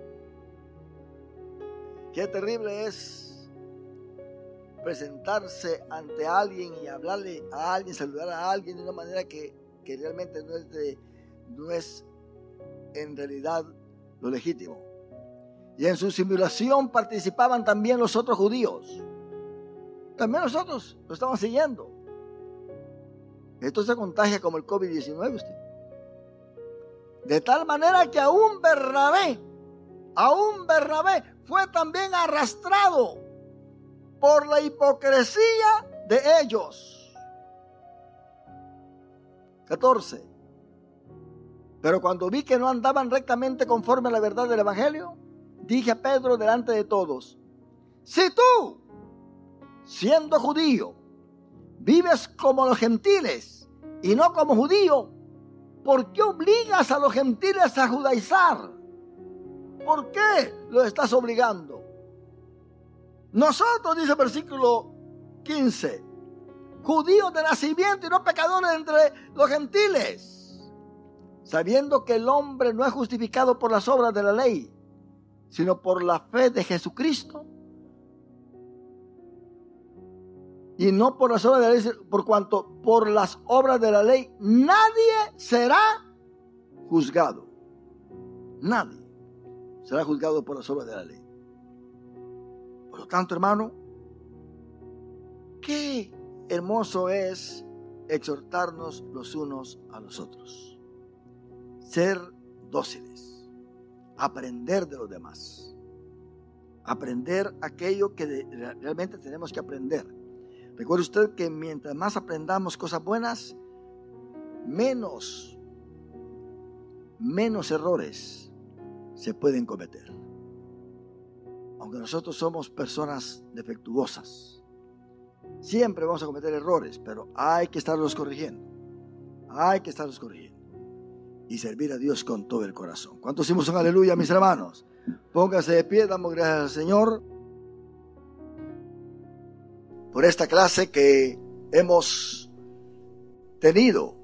[SPEAKER 1] Qué terrible es presentarse ante alguien y hablarle a alguien, saludar a alguien de una manera que, que realmente no es, de, no es en realidad lo legítimo. Y en su simulación participaban también los otros judíos. También nosotros lo estamos siguiendo. Esto se contagia como el COVID diecinueve usted. De tal manera que aún Bernabé, aún Bernabé fue también arrastrado por la hipocresía de ellos. catorce. Pero cuando vi que no andaban rectamente conforme a la verdad del evangelio, dije a Pedro delante de todos: si tú, siendo judío, vives como los gentiles y no como judío, ¿por qué obligas a los gentiles a judaizar? ¿Por qué los estás obligando? Nosotros, dice el versículo quince, judíos de nacimiento y no pecadores entre los gentiles, sabiendo que el hombre no es justificado por las obras de la ley, sino por la fe de Jesucristo, y no por las obras de la ley, por cuanto por las obras de la ley nadie será juzgado. Nadie será juzgado por las obras de la ley. Por lo tanto, hermano, qué hermoso es exhortarnos los unos a los otros. Ser dóciles. Aprender de los demás. Aprender aquello que de, realmente tenemos que aprender. Recuerde usted que mientras más aprendamos cosas buenas, menos, menos errores se pueden cometer. Aunque nosotros somos personas defectuosas, siempre vamos a cometer errores, pero hay que estarlos corrigiendo. Hay que estarlos corrigiendo. Y servir a Dios con todo el corazón. ¿Cuántos decimos un aleluya, mis hermanos? Póngase de pie, damos gracias al Señor por esta clase que hemos tenido